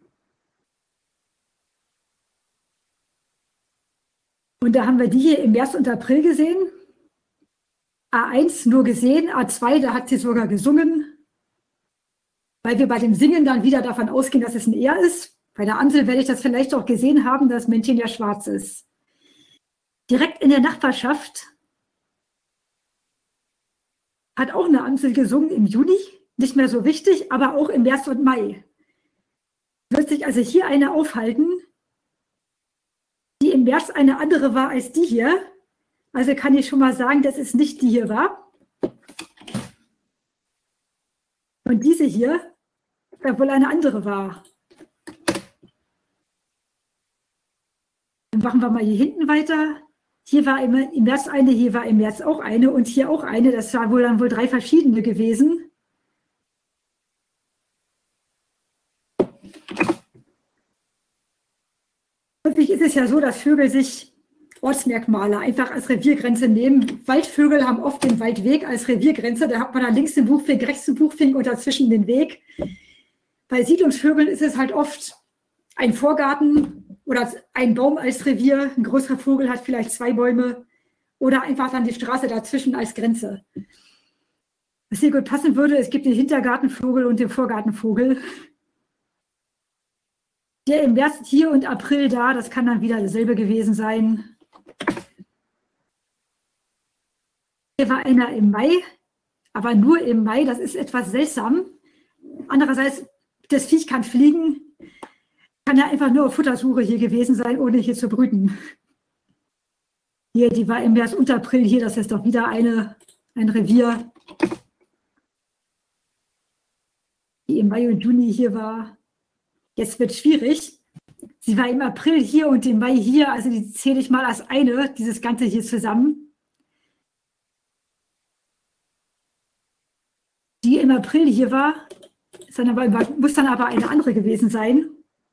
Und da haben wir die hier im März und April gesehen. A eins nur gesehen, A zwei, da hat sie sogar gesungen, weil wir bei dem Singen dann wieder davon ausgehen, dass es ein Er ist. Bei der Amsel werde ich das vielleicht auch gesehen haben, dass das Männchen ja schwarz ist. Direkt in der Nachbarschaft hat auch eine Amsel gesungen im Juni, nicht mehr so wichtig, aber auch im März und Mai. Wird sich also hier eine aufhalten, die im März eine andere war als die hier. Also kann ich schon mal sagen, dass es nicht die hier war. Und diese hier, da wohl eine andere war. Dann machen wir mal hier hinten weiter. Hier war im, im März eine, hier war im März auch eine und hier auch eine. Das waren wohl dann wohl drei verschiedene gewesen. Häufig ist es ja so, dass Vögel sich Ortsmerkmale einfach als Reviergrenze nehmen. Waldvögel haben oft den Waldweg als Reviergrenze. Da hat man dann links den Buchfink, rechts den Buchfink und dazwischen den Weg. Bei Siedlungsvögeln ist es halt oft ein Vorgarten oder ein Baum als Revier. Ein größerer Vogel hat vielleicht zwei Bäume oder einfach dann die Straße dazwischen als Grenze. Was hier gut passen würde, es gibt den Hintergartenvogel und den Vorgartenvogel. Der im März hier und April da, das kann dann wieder dasselbe gewesen sein. Hier war einer im Mai, aber nur im Mai, das ist etwas seltsam. Andererseits, das Viech kann fliegen, kann ja einfach nur auf Futtersuche hier gewesen sein, ohne hier zu brüten. Hier, die war im März und April, hier, das ist doch wieder eine, ein Revier. Die im Mai und Juni hier war. Jetzt wird es schwierig. Sie war im April hier und im Mai hier, also die zähle ich mal als eine, dieses Ganze hier zusammen. Die im April hier war, ist dann aber, muss dann aber eine andere gewesen sein.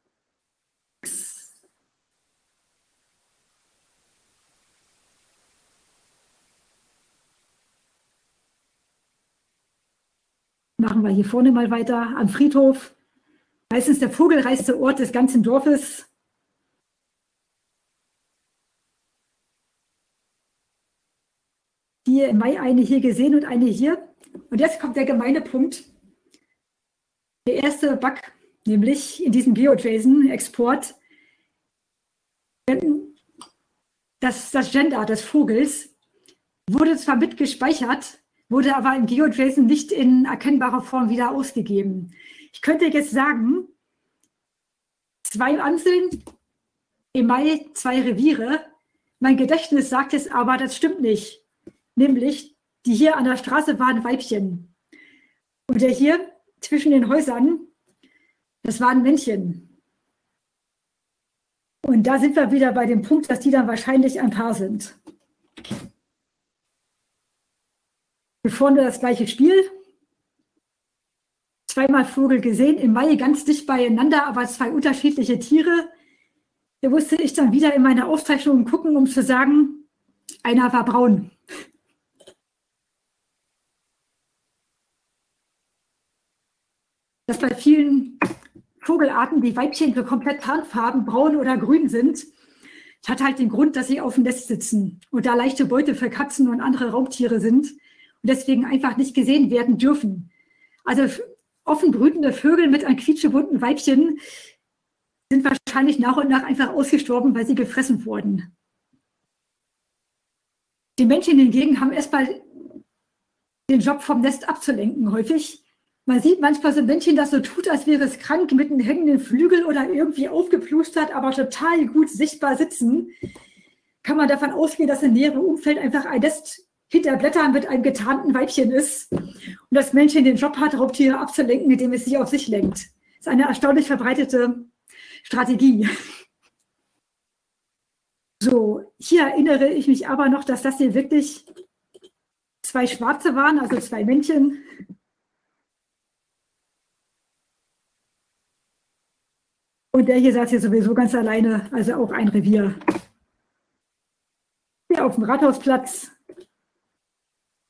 Machen wir hier vorne mal weiter am Friedhof. Meistens der vogelreichste Ort des ganzen Dorfes. Hier im Mai eine hier gesehen und eine hier. Und jetzt kommt der gemeine Punkt. Der erste Bug, nämlich in diesem GeoJSON-Export, das, das Gender des Vogels wurde zwar mit gespeichert, wurde aber im GeoJSON nicht in erkennbarer Form wieder ausgegeben. Ich könnte jetzt sagen, zwei Amseln, im Mai zwei Reviere. Mein Gedächtnis sagt es aber, das stimmt nicht. Nämlich, die hier an der Straße waren Weibchen. Und der hier zwischen den Häusern, das waren Männchen. Und da sind wir wieder bei dem Punkt, dass die dann wahrscheinlich ein Paar sind. Hier vorne das gleiche Spiel. Zweimal Vogel gesehen, im Mai ganz dicht beieinander, aber zwei unterschiedliche Tiere. Da musste ich dann wieder in meine Aufzeichnungen gucken, um zu sagen, einer war braun. Dass bei vielen Vogelarten die Weibchen für komplett Tarnfarben braun oder grün sind, das hat halt den Grund, dass sie auf dem Nest sitzen und da leichte Beute für Katzen und andere Raubtiere sind und deswegen einfach nicht gesehen werden dürfen. Also offen brütende Vögel mit einem quietschebunten Weibchen sind wahrscheinlich nach und nach einfach ausgestorben, weil sie gefressen wurden. Die Männchen hingegen haben erstmal den Job vom Nest abzulenken häufig. Man sieht manchmal so ein Männchen, das so tut, als wäre es krank, mit einem hängenden Flügel oder irgendwie aufgeplustert, aber total gut sichtbar sitzen. Kann man davon ausgehen, dass im näheren Umfeld einfach ein Nest hinter Blättern mit einem getarnten Weibchen ist und das Männchen den Job hat, Raubtiere abzulenken, indem es sie auf sich lenkt. Das ist eine erstaunlich verbreitete Strategie. So, hier erinnere ich mich aber noch, dass das hier wirklich zwei Schwarze waren, also zwei Männchen. Und der hier saß hier sowieso ganz alleine, also auch ein Revier. Hier auf dem Rathausplatz.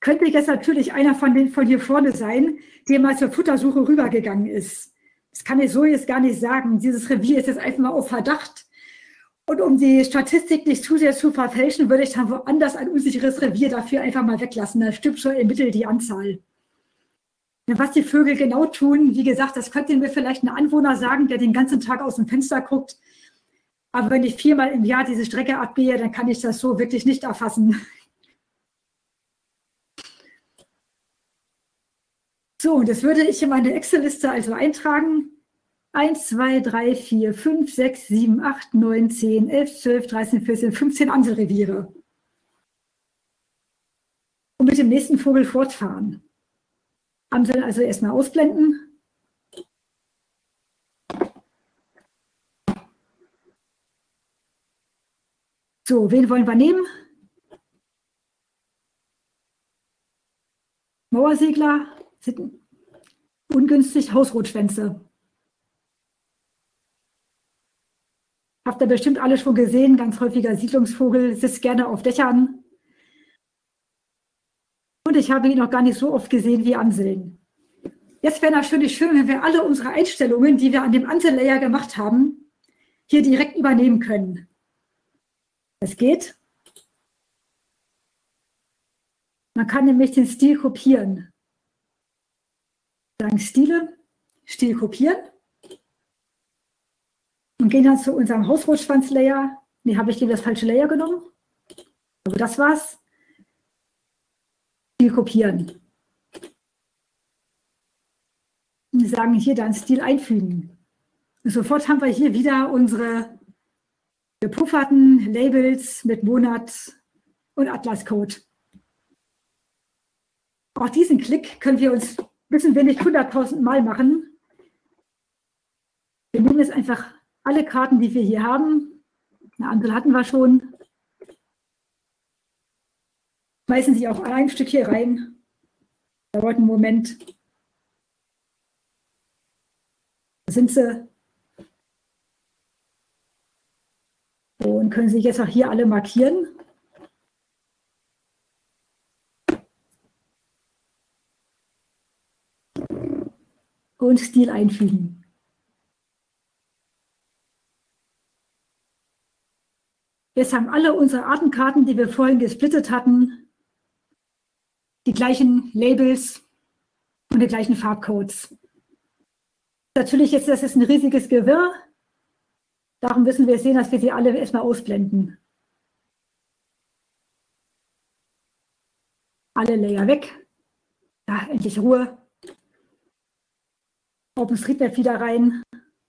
könnte jetzt natürlich einer von, den, von hier vorne sein, der mal zur Futtersuche rübergegangen ist. Das kann ich so jetzt gar nicht sagen. Dieses Revier ist jetzt einfach mal auf Verdacht. Und um die Statistik nicht zu sehr zu verfälschen, würde ich dann woanders ein unsicheres Revier dafür einfach mal weglassen. Da stimmt schon im Mittel die Anzahl. Was die Vögel genau tun, wie gesagt, das könnte mir vielleicht ein Anwohner sagen, der den ganzen Tag aus dem Fenster guckt. Aber wenn ich viermal im Jahr diese Strecke abgehe, dann kann ich das so wirklich nicht erfassen. So, und das würde ich in meine Excel-Liste also eintragen. eins, zwei, drei, vier, fünf, sechs, sieben, acht, neun, zehn, elf, zwölf, dreizehn, vierzehn, fünfzehn Amselreviere. Und mit dem nächsten Vogel fortfahren. Amseln also erstmal ausblenden. So, wen wollen wir nehmen? Mauersegler sind ungünstig, Hausrotschwänze. Habt ihr bestimmt alle schon gesehen, ganz häufiger Siedlungsvogel, sitzt gerne auf Dächern. Und ich habe ihn noch gar nicht so oft gesehen wie Amseln. Jetzt wäre natürlich schön, wenn wir alle unsere Einstellungen, die wir an dem Amsel-Layer gemacht haben, hier direkt übernehmen können. Das geht. Man kann nämlich den Stil kopieren. Sagen Stile, Stil kopieren. Und gehen dann zu unserem Hausrotschwanz-Layer. Ne, habe ich dem das falsche Layer genommen? Aber das war's. Stil kopieren. Und wir sagen hier dann Stil einfügen. Und sofort haben wir hier wieder unsere gepufferten Labels mit Monat und Atlascode. Auch diesen Klick können wir uns, müssen wir nicht hunderttausend Mal machen. Wir nehmen jetzt einfach alle Karten, die wir hier haben. Eine Ampel hatten wir schon. Schmeißen sie auch ein Stück hier rein. Dauert einen Moment. Da sind sie. Und können Sie jetzt auch hier alle markieren. Und Stil einfügen. Jetzt haben alle unsere Artenkarten, die wir vorhin gesplittet hatten, die gleichen Labels und die gleichen Farbcodes. Natürlich ist das jetzt ein riesiges Gewirr. Darum müssen wir sehen, dass wir sie alle erstmal ausblenden. Alle Layer weg. Ja, endlich Ruhe. OpenStreetMap wieder rein.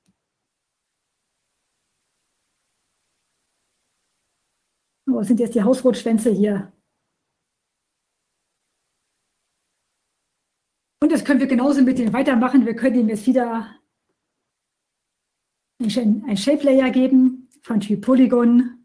Wo sind jetzt die Hausrotschwänze hier? Und das können wir genauso mit denen weitermachen. Wir können ihm jetzt wieder ein Shape Layer geben von Typ Polygon.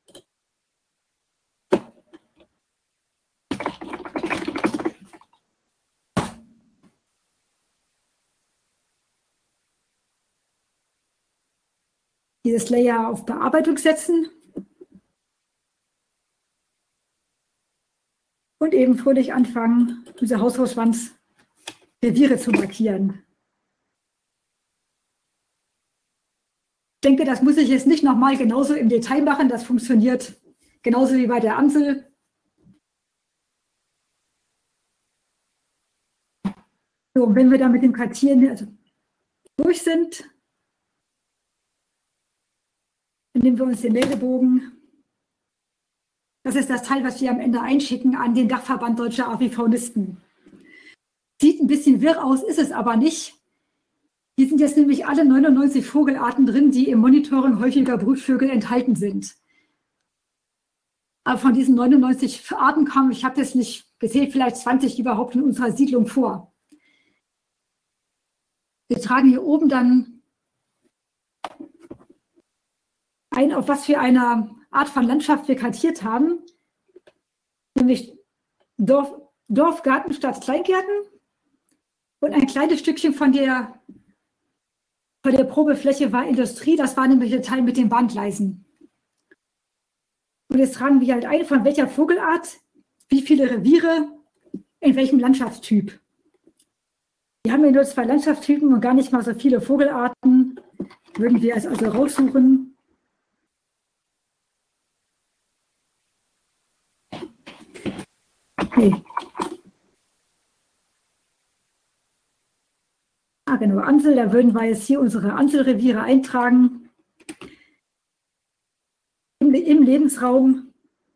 Dieses Layer auf Bearbeitung setzen. Und eben fröhlich anfangen, diese Hausrotschwanz Reviere zu markieren. Ich denke, das muss ich jetzt nicht nochmal genauso im Detail machen. Das funktioniert genauso wie bei der Amsel. So, und wenn wir dann mit dem Kartieren also durch sind, dann nehmen wir uns den Meldebogen. Das ist das Teil, was wir am Ende einschicken an den Dachverband Deutscher Avifaunisten. Sieht ein bisschen wirr aus, ist es aber nicht. Hier sind jetzt nämlich alle neunundneunzig Vogelarten drin, die im Monitoring häufiger Brutvögel enthalten sind. Aber von diesen neunundneunzig Arten kamen, ich habe jetzt nicht gezählt, vielleicht zwanzig überhaupt in unserer Siedlung vor. Wir tragen hier oben dann ein, auf was für eine Art von Landschaft wir kartiert haben, nämlich Dorf, Dorf, Garten, Stadt, Kleingärten und ein kleines Stückchen von der Von der Probefläche war Industrie, das war nämlich der Teil mit den Bahngleisen. Und jetzt tragen wir halt ein, von welcher Vogelart, wie viele Reviere in welchem Landschaftstyp. Wir haben hier nur zwei Landschaftstypen und gar nicht mal so viele Vogelarten. Würden wir es also raussuchen. Okay. Ah, genau, Ansel, da würden wir jetzt hier unsere Anselreviere eintragen. Im, im Lebensraum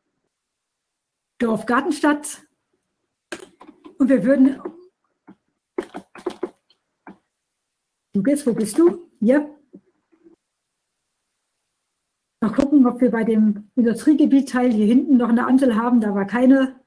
Dorf Gartenstadt. Und wir würden, du bist, wo bist du? Hier. Mal gucken, ob wir bei dem Industriegebietteil hier hinten noch eine Ansel haben. Da war keine.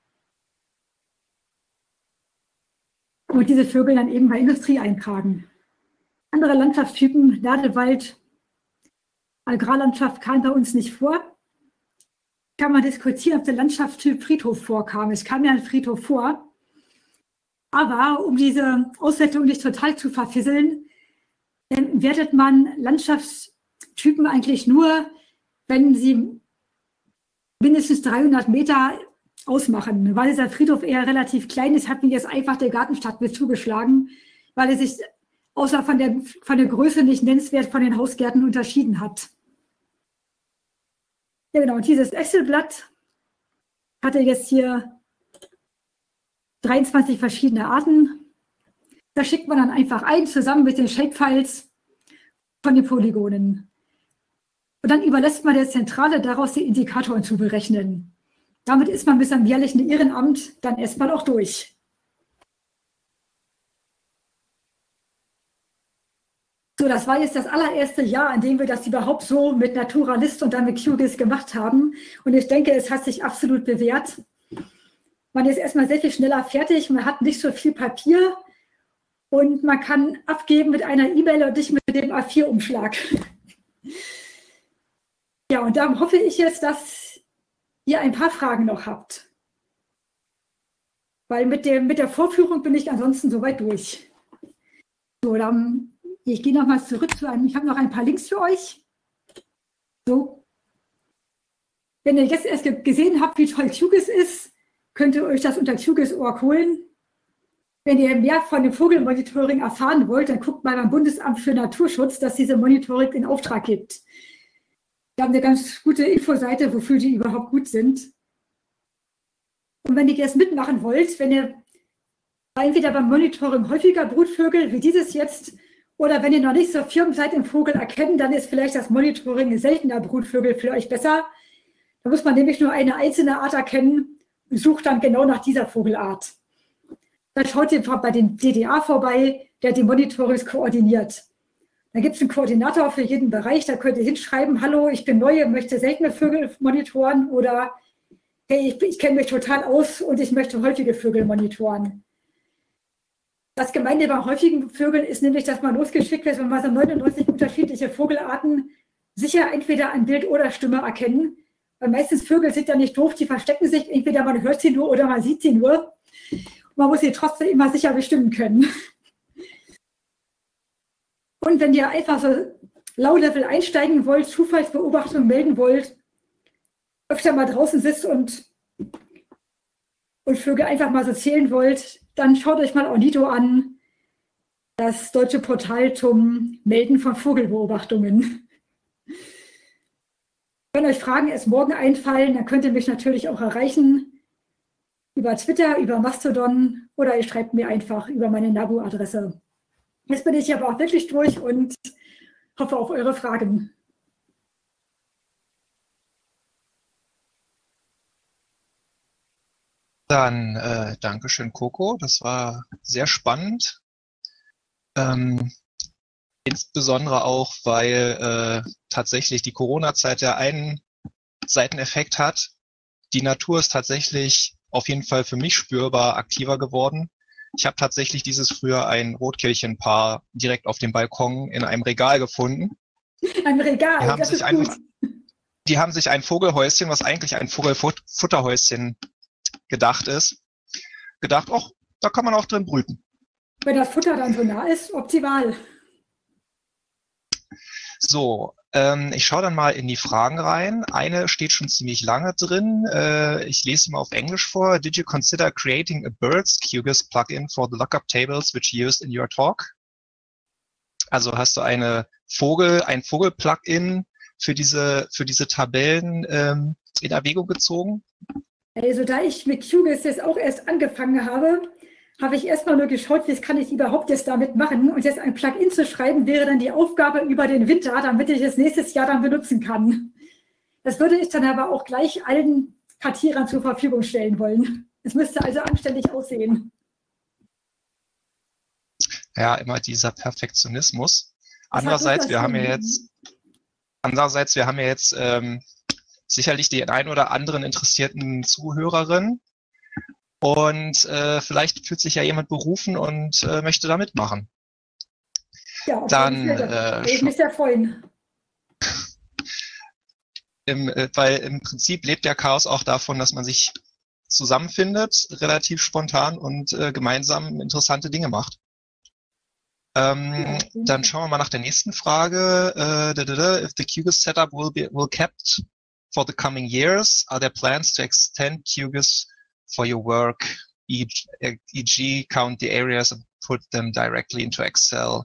Und diese Vögel dann eben bei Industrie eintragen. Andere Landschaftstypen, Nadelwald, Agrarlandschaft kam bei uns nicht vor. Kann man diskutieren, ob der Landschaftstyp Friedhof vorkam. Es kam ja ein Friedhof vor. Aber um diese Auswertung nicht total zu verfisseln, wertet man Landschaftstypen eigentlich nur, wenn sie mindestens dreihundert Meter ausmachen. Weil dieser Friedhof eher relativ klein ist, hat mir jetzt einfach der Gartenstadt mit zugeschlagen, weil er sich außer von der, von der Größe nicht nennenswert von den Hausgärten unterschieden hat. Ja genau, und dieses Excel-Blatt hatte jetzt hier dreiundzwanzig verschiedene Arten. Da schickt man dann einfach ein, zusammen mit den Shapefiles von den Polygonen. Und dann überlässt man der Zentrale daraus die Indikatoren zu berechnen. Damit ist man bis am jährlichen Ehrenamt dann erstmal auch durch. So, das war jetzt das allererste Jahr, an dem wir das überhaupt so mit Naturalist und dann mit Q G I S gemacht haben. Und ich denke, es hat sich absolut bewährt. Man ist erstmal sehr viel schneller fertig, man hat nicht so viel Papier und man kann abgeben mit einer E-Mail und nicht mit dem A vier Umschlag. Ja, und darum hoffe ich jetzt, dass ihr ein paar Fragen noch habt. Weil mit, dem, mit der Vorführung bin ich ansonsten soweit durch. So, dann, ich gehe nochmal zurück zu einem, ich habe noch ein paar Links für euch. So. Wenn ihr jetzt erst gesehen habt, wie toll Q G I S ist, könnt ihr euch das unter Q G I S Punkt org holen. Wenn ihr mehr von dem Vogelmonitoring erfahren wollt, dann guckt mal beim Bundesamt für Naturschutz, dass diese Monitoring in Auftrag gibt. Wir haben eine ganz gute Infoseite, wofür die überhaupt gut sind. Und wenn ihr jetzt mitmachen wollt, wenn ihr entweder beim Monitoring häufiger Brutvögel wie dieses jetzt, oder wenn ihr noch nicht so firm seid im Vogel erkennen, dann ist vielleicht das Monitoring seltener Brutvögel für euch besser. Da muss man nämlich nur eine einzelne Art erkennen und sucht dann genau nach dieser Vogelart. Dann schaut ihr bei dem D D A vorbei, der die Monitorings koordiniert. Da gibt es einen Koordinator für jeden Bereich, da könnt ihr hinschreiben, hallo, ich bin neu, möchte seltene Vögel monitoren oder hey, ich, ich kenne mich total aus und ich möchte häufige Vögel monitoren. Das Gemeine bei häufigen Vögeln ist nämlich, dass man losgeschickt wird, wenn man so neunundneunzig unterschiedliche Vogelarten sicher entweder an Bild oder Stimme erkennen. Weil meistens Vögel sind ja nicht doof, die verstecken sich, entweder man hört sie nur oder man sieht sie nur. Und man muss sie trotzdem immer sicher bestimmen können. Und wenn ihr einfach so Low-Level einsteigen wollt, Zufallsbeobachtungen melden wollt, öfter mal draußen sitzt und, und Vögel einfach mal so zählen wollt, dann schaut euch mal Ornitho an, das deutsche Portal zum Melden von Vogelbeobachtungen. Wenn euch Fragen erst morgen einfallen, dann könnt ihr mich natürlich auch erreichen über Twitter, über Mastodon oder ihr schreibt mir einfach über meine Nabu-Adresse. Jetzt bin ich aber auch wirklich durch und hoffe auf eure Fragen. Dann äh, Dankeschön, Coco. Das war sehr spannend. Ähm, insbesondere auch, weil äh, tatsächlich die Corona-Zeit ja einen Seiteneffekt hat. Die Natur ist tatsächlich auf jeden Fall für mich spürbar aktiver geworden. Ich habe tatsächlich dieses Frühjahr ein Rotkehlchenpaar direkt auf dem Balkon in einem Regal gefunden. Ein Regal, die haben das sich ist ein, gut. Die haben sich ein Vogelhäuschen, was eigentlich ein Vogelfutterhäuschen gedacht ist, gedacht, ach, da kann man auch drin brüten. Wenn das Futter dann so nah ist, optimal. So, ähm, ich schaue dann mal in die Fragen rein. Eine steht schon ziemlich lange drin. Äh, ich lese mal auf Englisch vor. Did you consider creating a Birds QGIS plugin for the lookup tables which you used in your talk? Also hast du eine Vogel, ein Vogel-Plugin für diese, für diese Tabellen ähm, in Erwägung gezogen? Also da ich mit QGIS jetzt auch erst angefangen habe, habe ich erstmal nur geschaut, wie kann ich überhaupt jetzt damit machen. Und jetzt ein Plugin zu schreiben, wäre dann die Aufgabe über den Winter, damit ich es nächstes Jahr dann benutzen kann. Das würde ich dann aber auch gleich allen Kartierern zur Verfügung stellen wollen. Es müsste also anständig aussehen. Ja, immer dieser Perfektionismus. Andererseits, wir haben ja jetzt, andererseits, wir haben ja jetzt ähm, sicherlich die ein oder anderen interessierten Zuhörerinnen. Und äh, vielleicht fühlt sich ja jemand berufen und äh, möchte da mitmachen. Ja, dann äh, ich mich sehr freuen. Im, äh, weil im Prinzip lebt der Chaos auch davon, dass man sich zusammenfindet, relativ spontan und äh, gemeinsam interessante Dinge macht. Ähm, ja, dann schauen wir mal nach der nächsten Frage. Uh, da, da, da, if the QGIS setup will be will kept for the coming years, are there plans to extend QGIS for your work, for example count the areas and put them directly into Excel?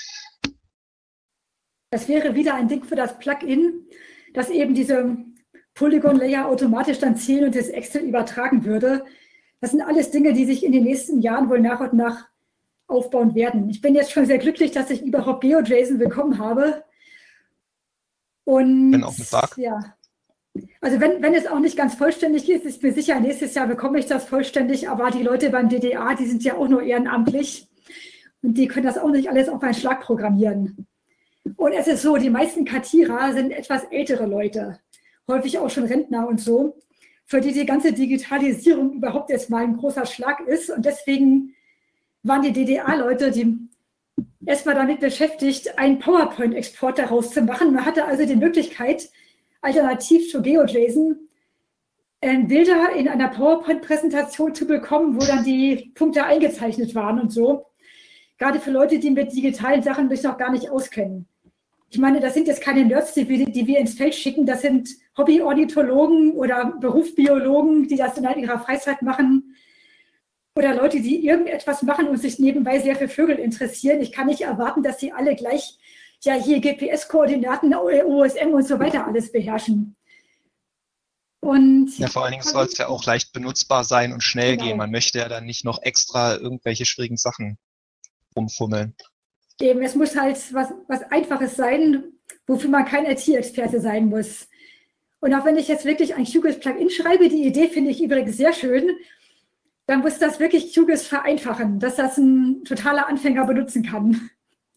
Das wäre wieder ein Ding für das Plugin, das eben diese Polygon-Layer automatisch dann zählen und das Excel übertragen würde. Das sind alles Dinge, die sich in den nächsten Jahren wohl nach und nach aufbauen werden. Ich bin jetzt schon sehr glücklich, dass ich überhaupt GeoJSON bekommen habe. Und wenn auch mit Bug. Ja, also wenn, wenn es auch nicht ganz vollständig ist, ist mir sicher, nächstes Jahr bekomme ich das vollständig, aber die Leute beim D D A, die sind ja auch nur ehrenamtlich und die können das auch nicht alles auf einen Schlag programmieren. Und es ist so, die meisten Kartierer sind etwas ältere Leute, häufig auch schon Rentner und so, für die die ganze Digitalisierung überhaupt erst mal ein großer Schlag ist. Und deswegen waren die D D A-Leute, die erstmal damit beschäftigt, einen PowerPoint-Export daraus zu machen. Man hatte also die Möglichkeit, alternativ zu GeoJSON äh, Bilder in einer PowerPoint-Präsentation zu bekommen, wo dann die Punkte eingezeichnet waren und so. Gerade für Leute, die mit digitalen Sachen sich noch gar nicht auskennen. Ich meine, das sind jetzt keine Nerds, die wir, die wir ins Feld schicken. Das sind Hobby-Ornithologen oder Berufsbiologen, die das in ihrer Freizeit machen. Oder Leute, die irgendetwas machen und sich nebenbei sehr für Vögel interessieren. Ich kann nicht erwarten, dass sie alle gleich ja hier G P S-Koordinaten, O S M und so weiter alles beherrschen. Und ja, vor allen Dingen soll es ja auch leicht benutzbar sein und schnell genau. gehen. Man möchte ja dann nicht noch extra irgendwelche schwierigen Sachen rumfummeln. Eben, es muss halt was, was Einfaches sein, wofür man kein I T-Experte sein muss. Und auch wenn ich jetzt wirklich ein QGIS-Plugin schreibe, die Idee finde ich übrigens sehr schön, dann muss das wirklich QGIS vereinfachen, dass das ein totaler Anfänger benutzen kann.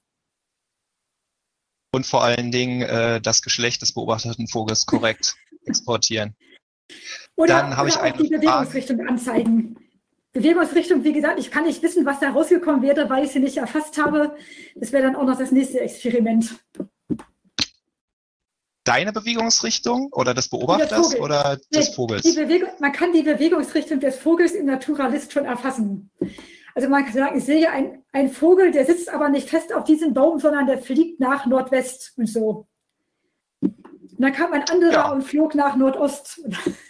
Und vor allen Dingen äh, das Geschlecht des beobachteten Vogels korrekt exportieren. Oder, dann habe ich auch eine die Bewegungsrichtung Frage. anzeigen. Bewegungsrichtung, wie gesagt, ich kann nicht wissen, was da rausgekommen wäre, weil ich sie nicht erfasst habe. Das wäre dann auch noch das nächste Experiment. Deine Bewegungsrichtung oder des Beobachters Vogel. oder des Vogels? Die Bewegung, man kann die Bewegungsrichtung des Vogels im Naturalist schon erfassen. Also man kann sagen, ich sehe einen, einen Vogel, der sitzt aber nicht fest auf diesem Baum, sondern der fliegt nach Nordwest und so. Und dann kam ein anderer ja. und flog nach Nordost.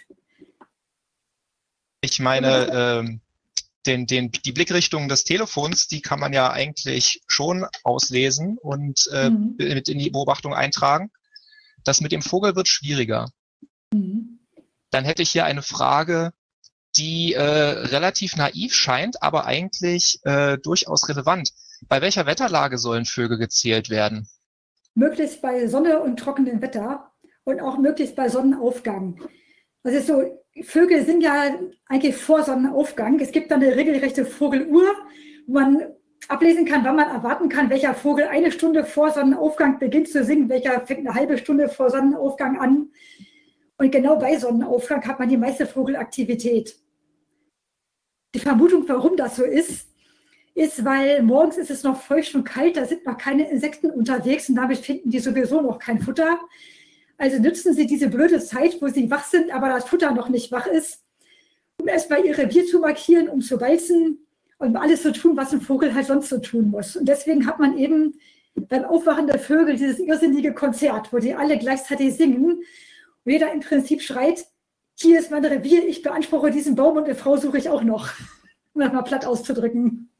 Ich meine, ähm, den, den, die Blickrichtung des Telefons, die kann man ja eigentlich schon auslesen und äh, mhm. mit in die Beobachtung eintragen. Das mit dem Vogel wird schwieriger. Mhm. Dann hätte ich hier eine Frage, die äh, relativ naiv scheint, aber eigentlich äh, durchaus relevant. Bei welcher Wetterlage sollen Vögel gezählt werden? Möglichst bei Sonne und trockenem Wetter und auch möglichst bei Sonnenaufgang. Das ist so, Vögel sind ja eigentlich vor Sonnenaufgang. Es gibt dann eine regelrechte Vogeluhr, wo man ablesen kann, wann man erwarten kann, welcher Vogel eine Stunde vor Sonnenaufgang beginnt zu singen, welcher fängt eine halbe Stunde vor Sonnenaufgang an. Und genau bei Sonnenaufgang hat man die meiste Vogelaktivität. Die Vermutung, warum das so ist, ist, weil morgens ist es noch feucht und kalt, da sind noch keine Insekten unterwegs und damit finden die sowieso noch kein Futter. Also nutzen sie diese blöde Zeit, wo sie wach sind, aber das Futter noch nicht wach ist, um erstmal ihr Revier zu markieren, um zu balzen und alles zu tun, was ein Vogel halt sonst so tun muss. Und deswegen hat man eben beim Aufwachen der Vögel dieses irrsinnige Konzert, wo die alle gleichzeitig singen und jeder im Prinzip schreit, hier ist mein Revier, ich beanspruche diesen Baum und eine Frau suche ich auch noch, um das mal platt auszudrücken.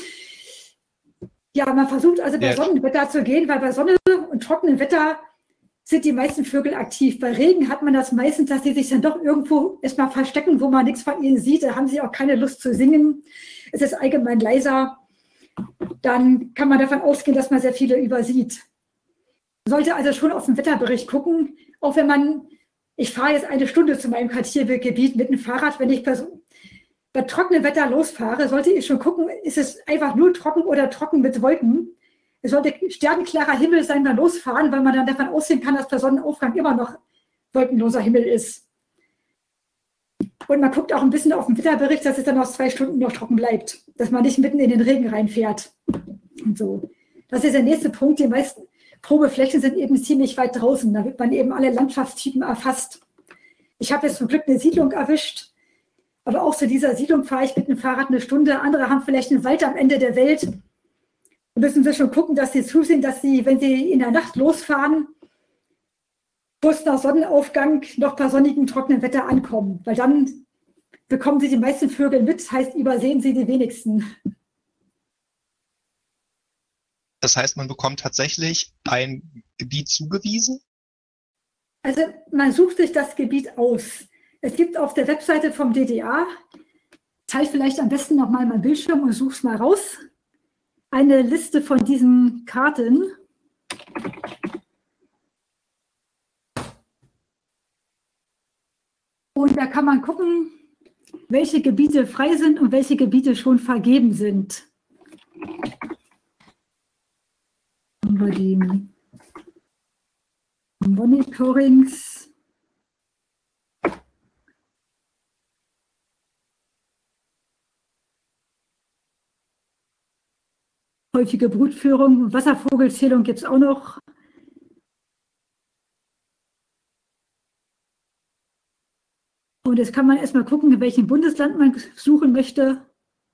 Ja, man versucht also bei ja. Sonnenwetter zu gehen, weil bei Sonne und trockenem Wetter sind die meisten Vögel aktiv. Bei Regen hat man das meistens, dass sie sich dann doch irgendwo erstmal verstecken, wo man nichts von ihnen sieht. Da haben sie auch keine Lust zu singen. Es ist allgemein leiser. Dann kann man davon ausgehen, dass man sehr viele übersieht. Man sollte also schon auf den Wetterbericht gucken, auch wenn man, ich fahre jetzt eine Stunde zu meinem Quartiergebiet mit dem Fahrrad, wenn ich bei, bei trockenem Wetter losfahre, sollte ich schon gucken, ist es einfach nur trocken oder trocken mit Wolken. Es sollte sternenklarer Himmel sein beim Losfahren, weil man dann davon ausgehen kann, dass bei Sonnenaufgang immer noch wolkenloser Himmel ist. Und man guckt auch ein bisschen auf den Wetterbericht, dass es dann aus zwei Stunden noch trocken bleibt, dass man nicht mitten in den Regen reinfährt. Und so. Das ist der nächste Punkt. Die meisten Probeflächen sind eben ziemlich weit draußen. Da wird man eben alle Landschaftstypen erfasst. Ich habe jetzt zum Glück eine Siedlung erwischt, aber auch zu dieser Siedlung fahre ich mit dem Fahrrad eine Stunde. Andere haben vielleicht einen Wald am Ende der Welt. Da müssen wir schon gucken, dass sie zusehen, dass sie, wenn sie in der Nacht losfahren, bloß nach Sonnenaufgang noch bei sonnigem, trockenem Wetter ankommen. Weil dann bekommen sie die meisten Vögel mit, heißt, übersehen sie die wenigsten. Das heißt, man bekommt tatsächlich ein Gebiet zugewiesen? Also man sucht sich das Gebiet aus. Es gibt auf der Webseite vom D D A, teile vielleicht am besten nochmal meinen Bildschirm und suche es mal raus, eine Liste von diesen Karten. Und da kann man gucken, welche Gebiete frei sind und welche Gebiete schon vergeben sind. Haben wir die Monitorings. Häufige Brutführung, Wasservogelzählung gibt es auch noch. Und jetzt kann man erstmal gucken, in welchem Bundesland man suchen möchte.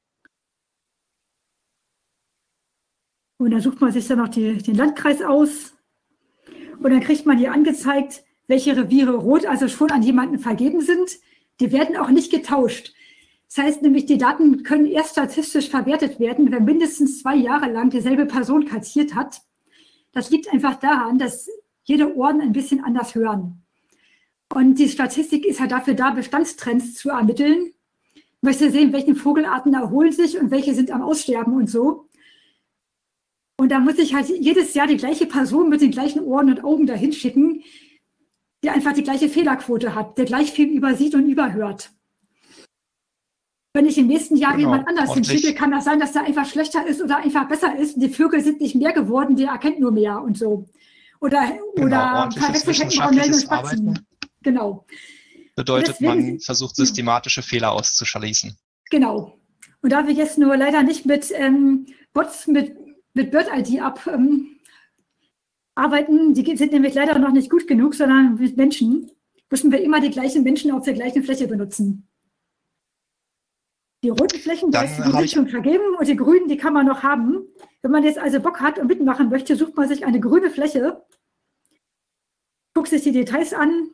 Und dann sucht man sich dann noch die, den Landkreis aus. Und dann kriegt man hier angezeigt, welche Reviere rot, also schon an jemanden vergeben sind. Die werden auch nicht getauscht. Das heißt nämlich, die Daten können erst statistisch verwertet werden, wenn mindestens zwei Jahre lang dieselbe Person kartiert hat. Das liegt einfach daran, dass jede Orden ein bisschen anders hören. Und die Statistik ist halt dafür da, Bestandstrends zu ermitteln. Ich möchte sehen, welche Vogelarten erholen sich und welche sind am Aussterben und so. Und da muss ich halt jedes Jahr die gleiche Person mit den gleichen Ohren und Augen dahin schicken, die einfach die gleiche Fehlerquote hat, der gleich viel übersieht und überhört. Wenn ich im nächsten Jahr genau, jemand anders hinschicke, kann das sein, dass der einfach schlechter ist oder einfach besser ist. Und die Vögel sind nicht mehr geworden, der erkennt nur mehr und so. Oder, genau, oder wissenschaftliches Arbeiten. Genau. Bedeutet, deswegen, man versucht systematische Fehler auszuschließen. Genau. Und da wir jetzt nur leider nicht mit ähm, Bots, mit, mit Bird I D ab ähm, arbeiten, die sind nämlich leider noch nicht gut genug, sondern mit Menschen, müssen wir immer die gleichen Menschen auf der gleichen Fläche benutzen. Die roten Flächen, die sind schon vergeben und die grünen, die kann man noch haben. Wenn man jetzt also Bock hat und mitmachen möchte, sucht man sich eine grüne Fläche, guckt sich die Details an.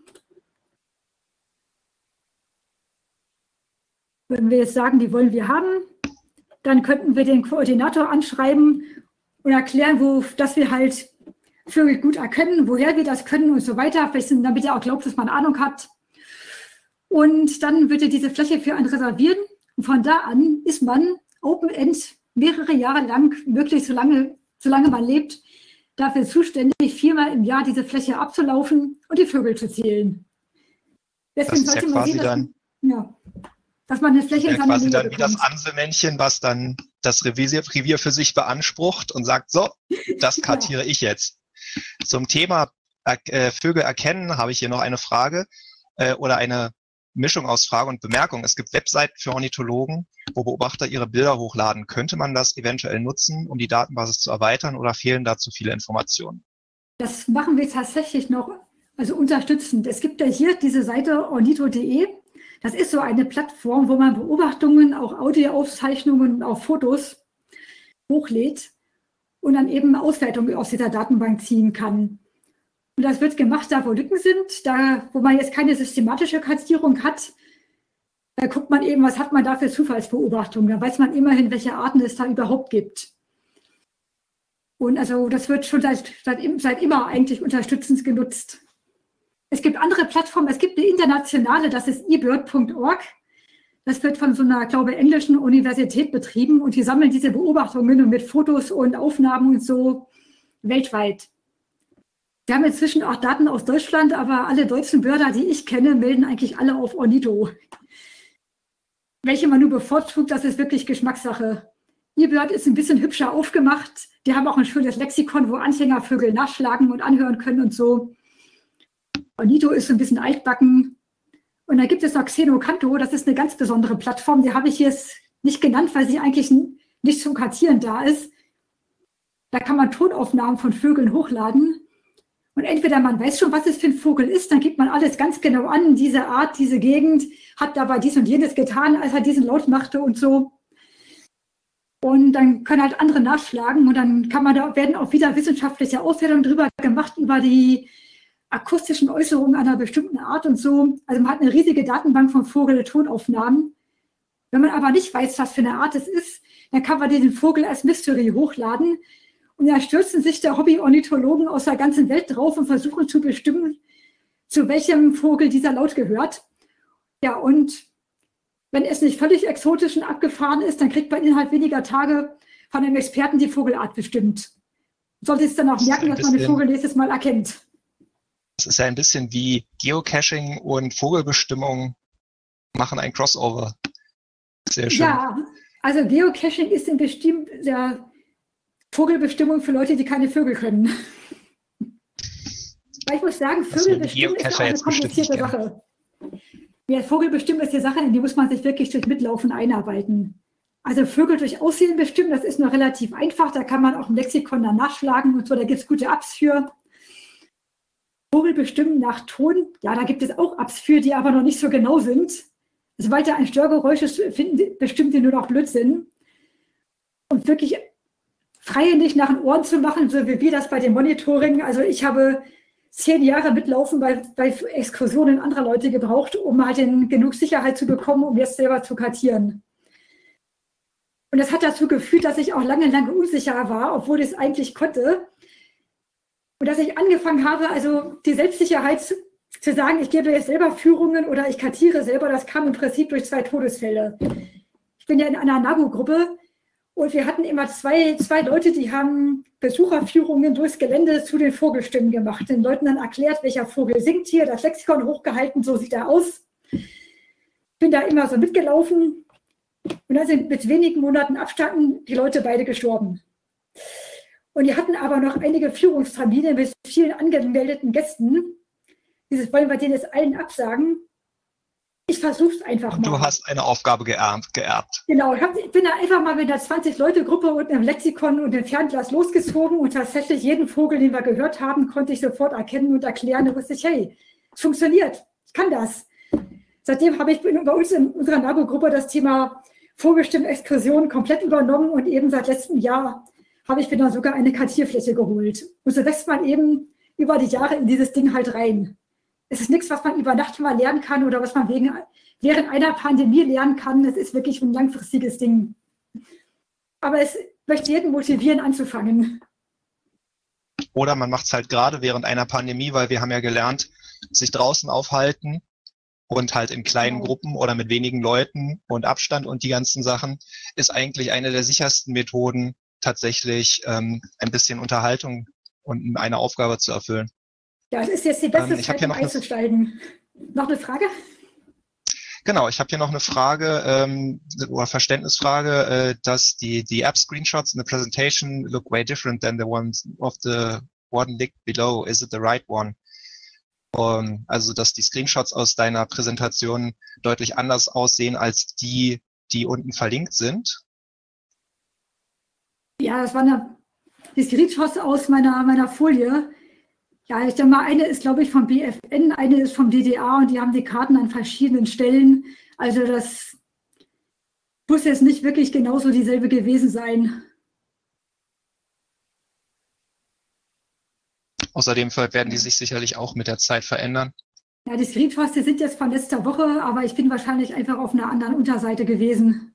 Wenn wir jetzt sagen, die wollen wir haben, dann könnten wir den Koordinator anschreiben und erklären, wo, dass wir halt Vögel gut erkennen, woher wir das können und so weiter, damit er auch glaubt, dass man Ahnung hat. Und dann wird er diese Fläche für einen reservieren. Und von da an ist man Open-End mehrere Jahre lang, wirklich solange, solange man lebt, dafür zuständig, viermal im Jahr diese Fläche abzulaufen und die Vögel zu zählen. Deswegen das ist ja quasi sehen, dass, dann, ja, dass man eine Fläche ja in seiner quasi Nähe dann bekommt. Wie das Amselmännchen, was dann das Revier, Revier für sich beansprucht und sagt, so, das kartiere ja. ich jetzt. Zum Thema äh, Vögel erkennen habe ich hier noch eine Frage äh, oder eine Mischung aus Frage und Bemerkung. Es gibt Webseiten für Ornithologen, wo Beobachter ihre Bilder hochladen. Könnte man das eventuell nutzen, um die Datenbasis zu erweitern, oder fehlen dazu viele Informationen? Das machen wir tatsächlich noch, also unterstützend. Es gibt ja hier diese Seite ornitho punkt de. Das ist so eine Plattform, wo man Beobachtungen, auch Audioaufzeichnungen und auch Fotos hochlädt. und dann eben Auswertungen aus dieser Datenbank ziehen kann. Und das wird gemacht, da wo Lücken sind, da wo man jetzt keine systematische Kartierung hat. Da guckt man eben, was hat man da für Zufallsbeobachtungen. Da weiß man immerhin, welche Arten es da überhaupt gibt. Und also das wird schon seit, seit, seit immer eigentlich unterstützend genutzt. Es gibt andere Plattformen, es gibt eine internationale, das ist e bird punkt org. Das wird von so einer, glaube ich, englischen Universität betrieben und die sammeln diese Beobachtungen und mit Fotos und Aufnahmen und so weltweit. Wir haben inzwischen auch Daten aus Deutschland, aber alle deutschen Bürger, die ich kenne, melden eigentlich alle auf Ornitho. Welche man nur bevorzugt, das ist wirklich Geschmackssache. eBird ist ein bisschen hübscher aufgemacht. Die haben auch ein schönes Lexikon, wo Anfängervögel nachschlagen und anhören können und so. Ornitho ist so ein bisschen altbacken. Und dann gibt es noch Xenocanto, das ist eine ganz besondere Plattform. Die habe ich jetzt nicht genannt, weil sie eigentlich nicht zum Kartieren da ist. Da kann man Tonaufnahmen von Vögeln hochladen. Und entweder man weiß schon, was es für ein Vogel ist, dann gibt man alles ganz genau an, diese Art, diese Gegend, hat dabei dies und jenes getan, als er diesen Laut machte und so. Und dann können halt andere nachschlagen und dann kann man da, werden auch wieder wissenschaftliche Auswertungen drüber gemacht, über die akustischen Äußerungen einer bestimmten Art und so. Also man hat eine riesige Datenbank von Vogel-Tonaufnahmen. Wenn man aber nicht weiß, was für eine Art es ist, dann kann man den Vogel als Mystery hochladen. Und da stürzen sich der Hobby-Ornithologen aus der ganzen Welt drauf und versuchen zu bestimmen, zu welchem Vogel dieser Laut gehört. Ja, und wenn es nicht völlig exotisch und abgefahren ist, dann kriegt man innerhalb weniger Tage von einem Experten die Vogelart bestimmt. Sollte es dann auch merken, dass man den Vogel nächstes Mal erkennt. Das ist ja ein bisschen wie Geocaching und Vogelbestimmung machen ein Crossover. Sehr schön. Ja, also Geocaching ist in bestimmt der Vogelbestimmung für Leute, die keine Vögel können. Weil ich muss sagen, Vögelbestimmen ist auch eine komplizierte Sache. Ja, Vogelbestimmen ist die Sache, in die muss man sich wirklich durch Mitlaufen einarbeiten. Also Vögel durch Aussehen bestimmen, das ist noch relativ einfach. Da kann man auch im Lexikon dann nachschlagen und so, da gibt es gute Apps für. Vogel bestimmen nach Ton, ja, da gibt es auch Apps für, die aber noch nicht so genau sind. Sobald da ein Störgeräusch ist, finden, bestimmt die nur noch Blödsinn. Und wirklich freihändig nach den Ohren zu machen, so wie wir das bei dem Monitoring. Also ich habe zehn Jahre mitlaufen bei, bei Exkursionen anderer Leute gebraucht, um halt den, genug Sicherheit zu bekommen, um jetzt selber zu kartieren. Und das hat dazu geführt, dass ich auch lange, lange unsicher war, obwohl ich es eigentlich konnte. Und dass ich angefangen habe, also die Selbstsicherheit zu, zu sagen, ich gebe jetzt selber Führungen oder ich kartiere selber, das kam im Prinzip durch zwei Todesfälle. Ich bin ja in einer NABU-Gruppe und wir hatten immer zwei, zwei Leute, die haben Besucherführungen durchs Gelände zu den Vogelstimmen gemacht. Den Leuten dann erklärt, welcher Vogel singt hier, das Lexikon hochgehalten, so sieht er aus. Ich bin da immer so mitgelaufen und dann sind mit wenigen Monaten Abstand die Leute beide gestorben. Und die hatten aber noch einige Führungstermine mit vielen angemeldeten Gästen. Dieses wollen wir denen jetzt allen absagen. Ich versuche es einfach mal. Du hast eine Aufgabe geerbt. geerbt. Genau, ich, hab, ich bin da einfach mal mit einer zwanzig-Leute-Gruppe und einem Lexikon und einem Fernglas losgezogen und tatsächlich jeden Vogel, den wir gehört haben, konnte ich sofort erkennen und erklären. Da wusste ich, hey, es funktioniert, ich kann das. Seitdem habe ich bei uns in unserer NABU-Gruppe das Thema Vogelstimm-Exkursion komplett übernommen und eben seit letztem Jahr habe ich mir dann sogar eine Kartierfläche geholt. Und so wächst man eben über die Jahre in dieses Ding halt rein. Es ist nichts, was man über Nacht mal lernen kann oder was man wegen, während einer Pandemie lernen kann. Es ist wirklich ein langfristiges Ding. Aber es möchte jeden motivieren, anzufangen. Oder man macht es halt gerade während einer Pandemie, weil wir haben ja gelernt, sich draußen aufhalten und halt in kleinen Genau. Gruppen oder mit wenigen Leuten und Abstand und die ganzen Sachen ist eigentlich eine der sichersten Methoden, tatsächlich ähm, ein bisschen Unterhaltung und eine Aufgabe zu erfüllen. Ja, es ist jetzt die beste Ähm, ich hab Zeit, hier um noch eine- einzusteigen. Noch eine Frage? Genau, ich habe hier noch eine Frage ähm, oder Verständnisfrage, äh, dass die die App-Screenshots in the presentation look way different than the ones of the one linked below. Is it the right one? Um, also, dass die Screenshots aus deiner Präsentation deutlich anders aussehen als die, die unten verlinkt sind. Ja, das waren ja die Screenshots aus meiner, meiner Folie. Ja, ich denke mal, eine ist, glaube ich, vom B F N, eine ist vom D D A und die haben die Karten an verschiedenen Stellen. Also das muss jetzt nicht wirklich genauso dieselbe gewesen sein. Außerdem werden die sich sicherlich auch mit der Zeit verändern. Ja, die Screenshots, die sind jetzt von letzter Woche, aber ich bin wahrscheinlich einfach auf einer anderen Unterseite gewesen.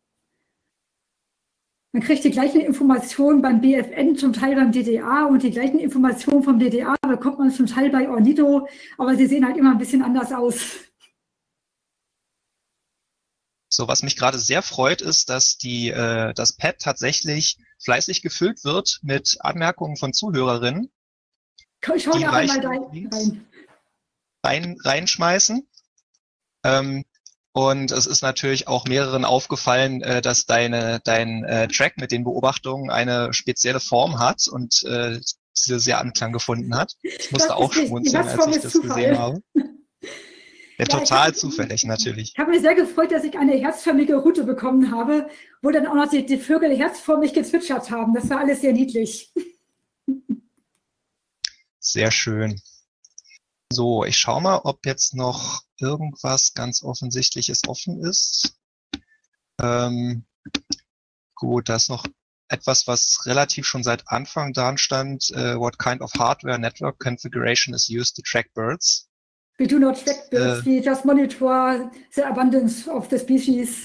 Man kriegt die gleichen Informationen beim B F N, zum Teil beim D D A, und die gleichen Informationen vom D D A bekommt man zum Teil bei Ornitho, aber sie sehen halt immer ein bisschen anders aus. So, was mich gerade sehr freut, ist, dass die, äh, das Pad tatsächlich fleißig gefüllt wird mit Anmerkungen von Zuhörerinnen. Ich schau da einmal rein. rein. Reinschmeißen. Ähm, und es ist natürlich auch mehreren aufgefallen, äh, dass deine, dein äh, Track mit den Beobachtungen eine spezielle Form hat und äh, diese sehr Anklang gefunden hat. Ich musste auch schmunzeln, als ich das gesehen habe. Ja, total ja, zufällig natürlich. Ich habe mich sehr gefreut, dass ich eine herzförmige Route bekommen habe, wo dann auch noch die, die Vögel herzförmig gezwitschert haben. Das war alles sehr niedlich. Sehr schön. So, ich schaue mal, ob jetzt noch irgendwas ganz Offensichtliches offen ist. Ähm, gut, da ist noch etwas, was relativ schon seit Anfang dran stand. Uh, what kind of hardware network configuration is used to track birds? We do not track birds, äh, we just monitor the abundance of the species.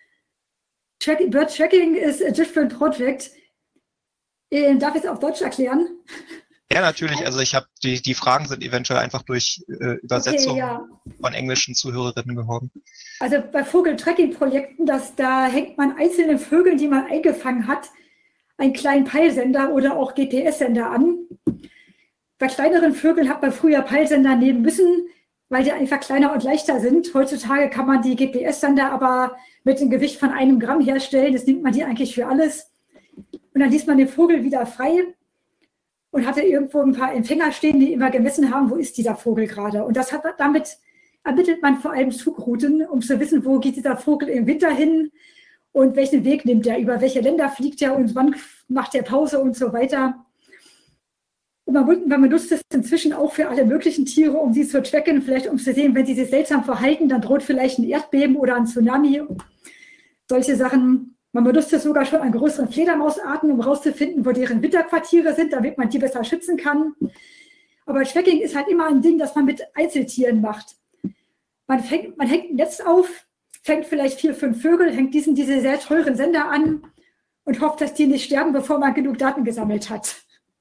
Track, bird tracking is a different project. Äh, darf ich es auf Deutsch erklären? Ja, natürlich. Also ich habe die die Fragen sind eventuell einfach durch äh, Übersetzung okay, ja. von englischen Zuhörerinnen geworden. Also bei Vogeltracking-Projekten, das da hängt man einzelne Vögel, die man eingefangen hat, einen kleinen Peilsender oder auch G P S-Sender an. Bei kleineren Vögeln hat man früher Peilsender nehmen müssen, weil die einfach kleiner und leichter sind. Heutzutage kann man die G P S-Sender aber mit dem Gewicht von einem Gramm herstellen. Das nimmt man die eigentlich für alles. Und dann ließ man den Vogel wieder frei und hatte irgendwo ein paar Empfänger stehen, die immer gemessen haben, wo ist dieser Vogel gerade. Und das hat, damit ermittelt man vor allem Zugrouten, um zu wissen, wo geht dieser Vogel im Winter hin und welchen Weg nimmt er, über welche Länder fliegt er und wann macht er Pause und so weiter. Und man, man benutzt es inzwischen auch für alle möglichen Tiere, um sie zu tracken, vielleicht um zu sehen, wenn sie sich seltsam verhalten, dann droht vielleicht ein Erdbeben oder ein Tsunami. Solche Sachen. Man benutzt es sogar schon an größeren Fledermausarten, um herauszufinden, wo deren Winterquartiere sind, damit man die besser schützen kann. Aber Tracking ist halt immer ein Ding, das man mit Einzeltieren macht. Man, fängt, man hängt ein Netz auf, fängt vielleicht vier, fünf Vögel, hängt diesen diese sehr teuren Sender an und hofft, dass die nicht sterben, bevor man genug Daten gesammelt hat.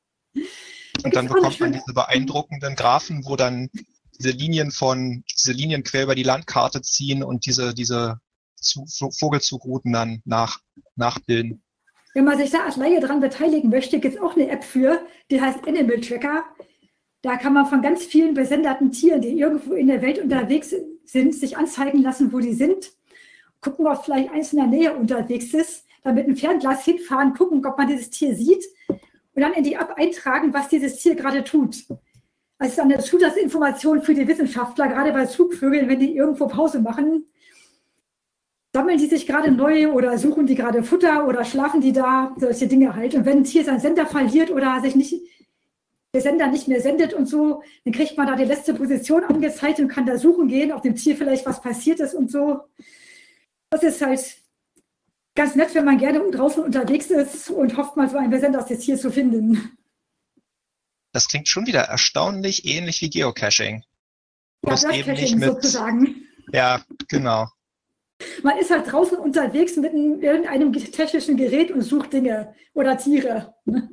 Und dann bekommt man diese beeindruckenden Graphen, wo dann diese Linien von, diese Linien quer über die Landkarte ziehen und diese, diese Zu, Vogelzugrouten dann nach, nachbilden. Wenn man sich da als Laie dran beteiligen möchte, gibt es auch eine App für, die heißt Animal Tracker. Da kann man von ganz vielen besenderten Tieren, die irgendwo in der Welt unterwegs sind, sich anzeigen lassen, wo die sind. Gucken, ob vielleicht eins in der Nähe unterwegs ist, dann mit einem Fernglas hinfahren, gucken, ob man dieses Tier sieht und dann in die App eintragen, was dieses Tier gerade tut. Also es ist eine Zusatzinformation für die Wissenschaftler, gerade bei Zugvögeln, wenn die irgendwo Pause machen. Sammeln die sich gerade neu oder suchen die gerade Futter oder schlafen die da, solche Dinge halt. Und wenn ein Tier seinen Sender verliert oder sich nicht, der Sender nicht mehr sendet und so, dann kriegt man da die letzte Position angezeigt und kann da suchen gehen, ob dem Tier vielleicht was passiert ist und so. Das ist halt ganz nett, wenn man gerne draußen unterwegs ist und hofft mal so ein besendertes Tier zu finden. Das klingt schon wieder erstaunlich ähnlich wie Geocaching. Ja, Geocaching sozusagen. Ja, genau. Man ist halt draußen unterwegs mit einem, irgendeinem technischen Gerät und sucht Dinge oder Tiere.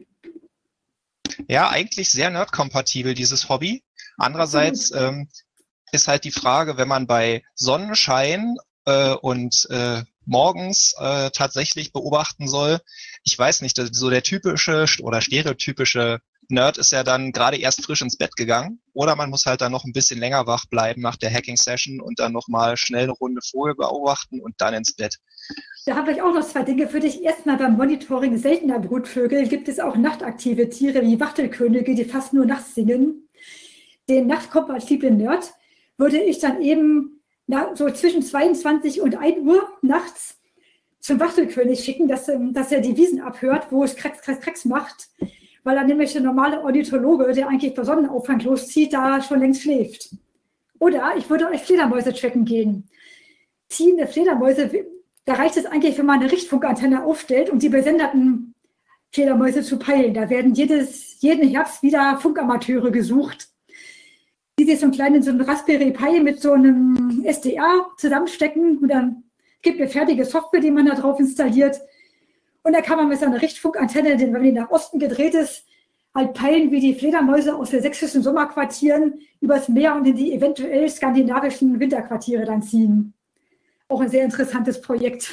Ja, eigentlich sehr nerdkompatibel, dieses Hobby. Andererseits ähm, ist halt die Frage, wenn man bei Sonnenschein äh, und äh, morgens äh, tatsächlich beobachten soll, ich weiß nicht, so der typische oder stereotypische Nerd ist ja dann gerade erst frisch ins Bett gegangen oder man muss halt dann noch ein bisschen länger wach bleiben nach der Hacking-Session und dann nochmal schnell eine Runde Vogel beobachten und dann ins Bett. Da habe ich auch noch zwei Dinge für dich. Erstmal beim Monitoring seltener Brutvögel gibt es auch nachtaktive Tiere wie Wachtelkönige, die fast nur nachts singen. Den nachtkompatiblen Nerd würde ich dann eben na, so zwischen zweiundzwanzig und ein Uhr nachts zum Wachtelkönig schicken, dass, dass er die Wiesen abhört, wo es Kracks, Kracks, Kracks macht, weil dann nämlich der normale Ornithologe, der eigentlich bei Sonnenaufgang loszieht, da schon längst schläft. Oder ich würde euch Fledermäuse tracken gehen. Ziehende Fledermäuse, da reicht es eigentlich, wenn man eine Richtfunkantenne aufstellt und die besenderten Fledermäuse zu peilen. Da werden jedes, jeden Herbst wieder Funkamateure gesucht, die sich so einen kleinen so einen Raspberry Pi mit so einem S D R zusammenstecken und dann gibt eine fertige Software, die man da drauf installiert. Und da kann man mit seiner Richtfunkantenne, wenn die nach Osten gedreht ist, halt peilen, wie die Fledermäuse aus den sächsischen Sommerquartieren übers Meer und in die eventuell skandinavischen Winterquartiere dann ziehen. Auch ein sehr interessantes Projekt.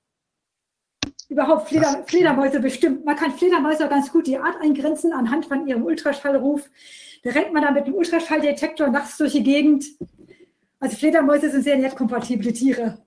Überhaupt Fleder, Fledermäuse bestimmt. Man kann Fledermäuse ganz gut die Art eingrenzen anhand von ihrem Ultraschallruf. Da rennt man dann mit dem Ultraschalldetektor nachts durch die Gegend. Also Fledermäuse sind sehr netzkompatible Tiere.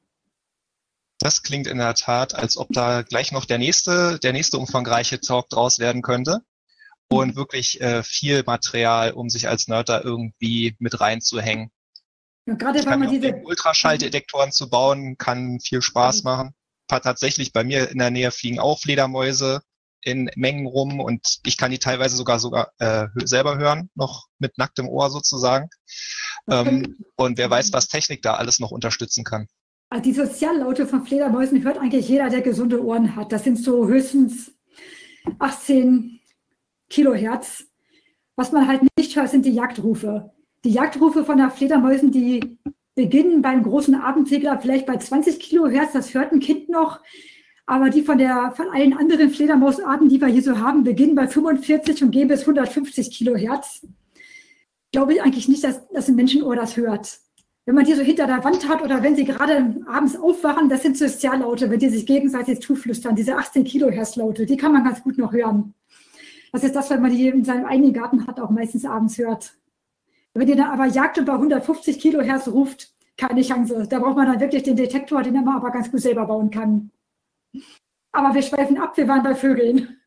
Das klingt in der Tat, als ob da gleich noch der nächste, der nächste umfangreiche Talk draus werden könnte. Und wirklich äh, viel Material, um sich als Nerd da irgendwie mit reinzuhängen. Ja, gerade wenn man diese Ultraschalldetektoren zu bauen, kann viel Spaß machen. Tatsächlich bei mir in der Nähe fliegen auch Fledermäuse in Mengen rum und ich kann die teilweise sogar sogar äh, selber hören, noch mit nacktem Ohr sozusagen. Ähm, und wer weiß, was Technik da alles noch unterstützen kann. Also die Soziallaute von Fledermäusen hört eigentlich jeder, der gesunde Ohren hat. Das sind so höchstens achtzehn Kilohertz. Was man halt nicht hört, sind die Jagdrufe. Die Jagdrufe von der Fledermäusen, die beginnen beim großen Abendsegler vielleicht bei zwanzig Kilohertz, das hört ein Kind noch. Aber die von, der, von allen anderen Fledermausarten, die wir hier so haben, beginnen bei fünfundvierzig und gehen bis hundertfünfzig Kilohertz. Glaube ich eigentlich nicht, dass, dass ein Menschenohr das hört. Wenn man die so hinter der Wand hat oder wenn sie gerade abends aufwachen, das sind Soziallaute, wenn die sich gegenseitig zuflüstern, diese achtzehn Kilohertz-Laute, die kann man ganz gut noch hören. Das ist das, wenn man die in seinem eigenen Garten hat, auch meistens abends hört. Wenn ihr dann aber Jagd über hundertfünfzig Kilohertz ruft, keine Chance. Da braucht man dann wirklich den Detektor, den man aber ganz gut selber bauen kann. Aber wir schweifen ab, wir waren bei Vögeln.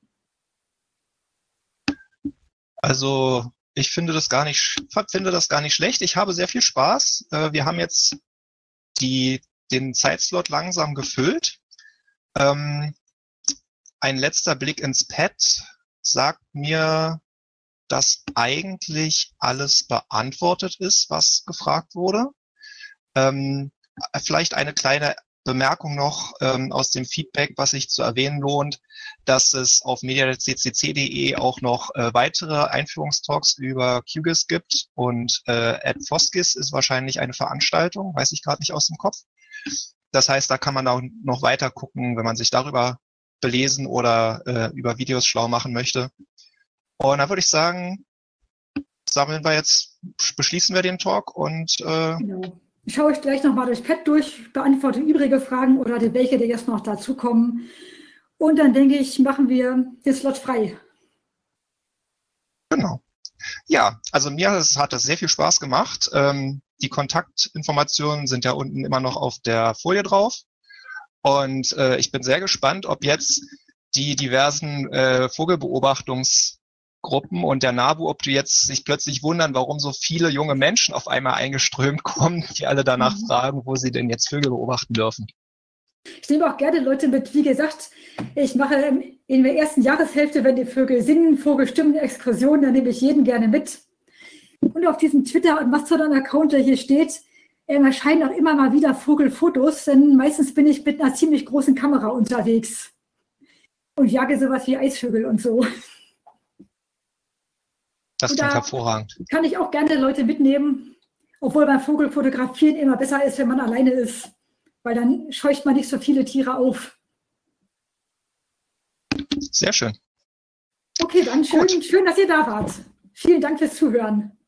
Also ich finde das gar nicht, finde das gar nicht schlecht. Ich habe sehr viel Spaß. Wir haben jetzt die, den Zeitslot langsam gefüllt. Ähm, ein letzter Blick ins Pad sagt mir, dass eigentlich alles beantwortet ist, was gefragt wurde. Ähm, vielleicht eine kleine Bemerkung noch ähm, aus dem Feedback, was sich zu erwähnen lohnt, dass es auf media punkt c c c punkt d e auch noch äh, weitere Einführungstalks über Q GIS gibt und äh, at Foskis ist wahrscheinlich eine Veranstaltung, weiß ich gerade nicht aus dem Kopf. Das heißt, da kann man auch noch weiter gucken, wenn man sich darüber belesen oder äh, über Videos schlau machen möchte. Und dann würde ich sagen, sammeln wir jetzt, beschließen wir den Talk und äh, genau. Schaue ich gleich nochmal durchs Pad durch, beantworte übrige Fragen oder die welche, die jetzt noch dazukommen. Und dann denke ich, machen wir den Slot frei. Genau. Ja, also mir das, hat das sehr viel Spaß gemacht. Ähm, die Kontaktinformationen sind ja unten immer noch auf der Folie drauf. Und äh, ich bin sehr gespannt, ob jetzt die diversen äh, Vogelbeobachtungs Gruppen und der NABU, ob die jetzt sich plötzlich wundern, warum so viele junge Menschen auf einmal eingeströmt kommen, die alle danach mhm. fragen, wo sie denn jetzt Vögel beobachten dürfen. Ich nehme auch gerne Leute mit, wie gesagt, ich mache in der ersten Jahreshälfte, wenn die Vögel singen, Vogelstimmen, Exkursionen, dann nehme ich jeden gerne mit. Und auf diesem Twitter- und Mastodon-Account, der hier steht, erscheinen auch immer mal wieder Vogelfotos, denn meistens bin ich mit einer ziemlich großen Kamera unterwegs und jage sowas wie Eisvögel und so. Das klingt hervorragend. Kann ich auch gerne Leute mitnehmen, obwohl beim Vogelfotografieren immer besser ist, wenn man alleine ist, weil dann scheucht man nicht so viele Tiere auf. Sehr schön. Okay, dann schön, schön, dass ihr da wart. Vielen Dank fürs Zuhören.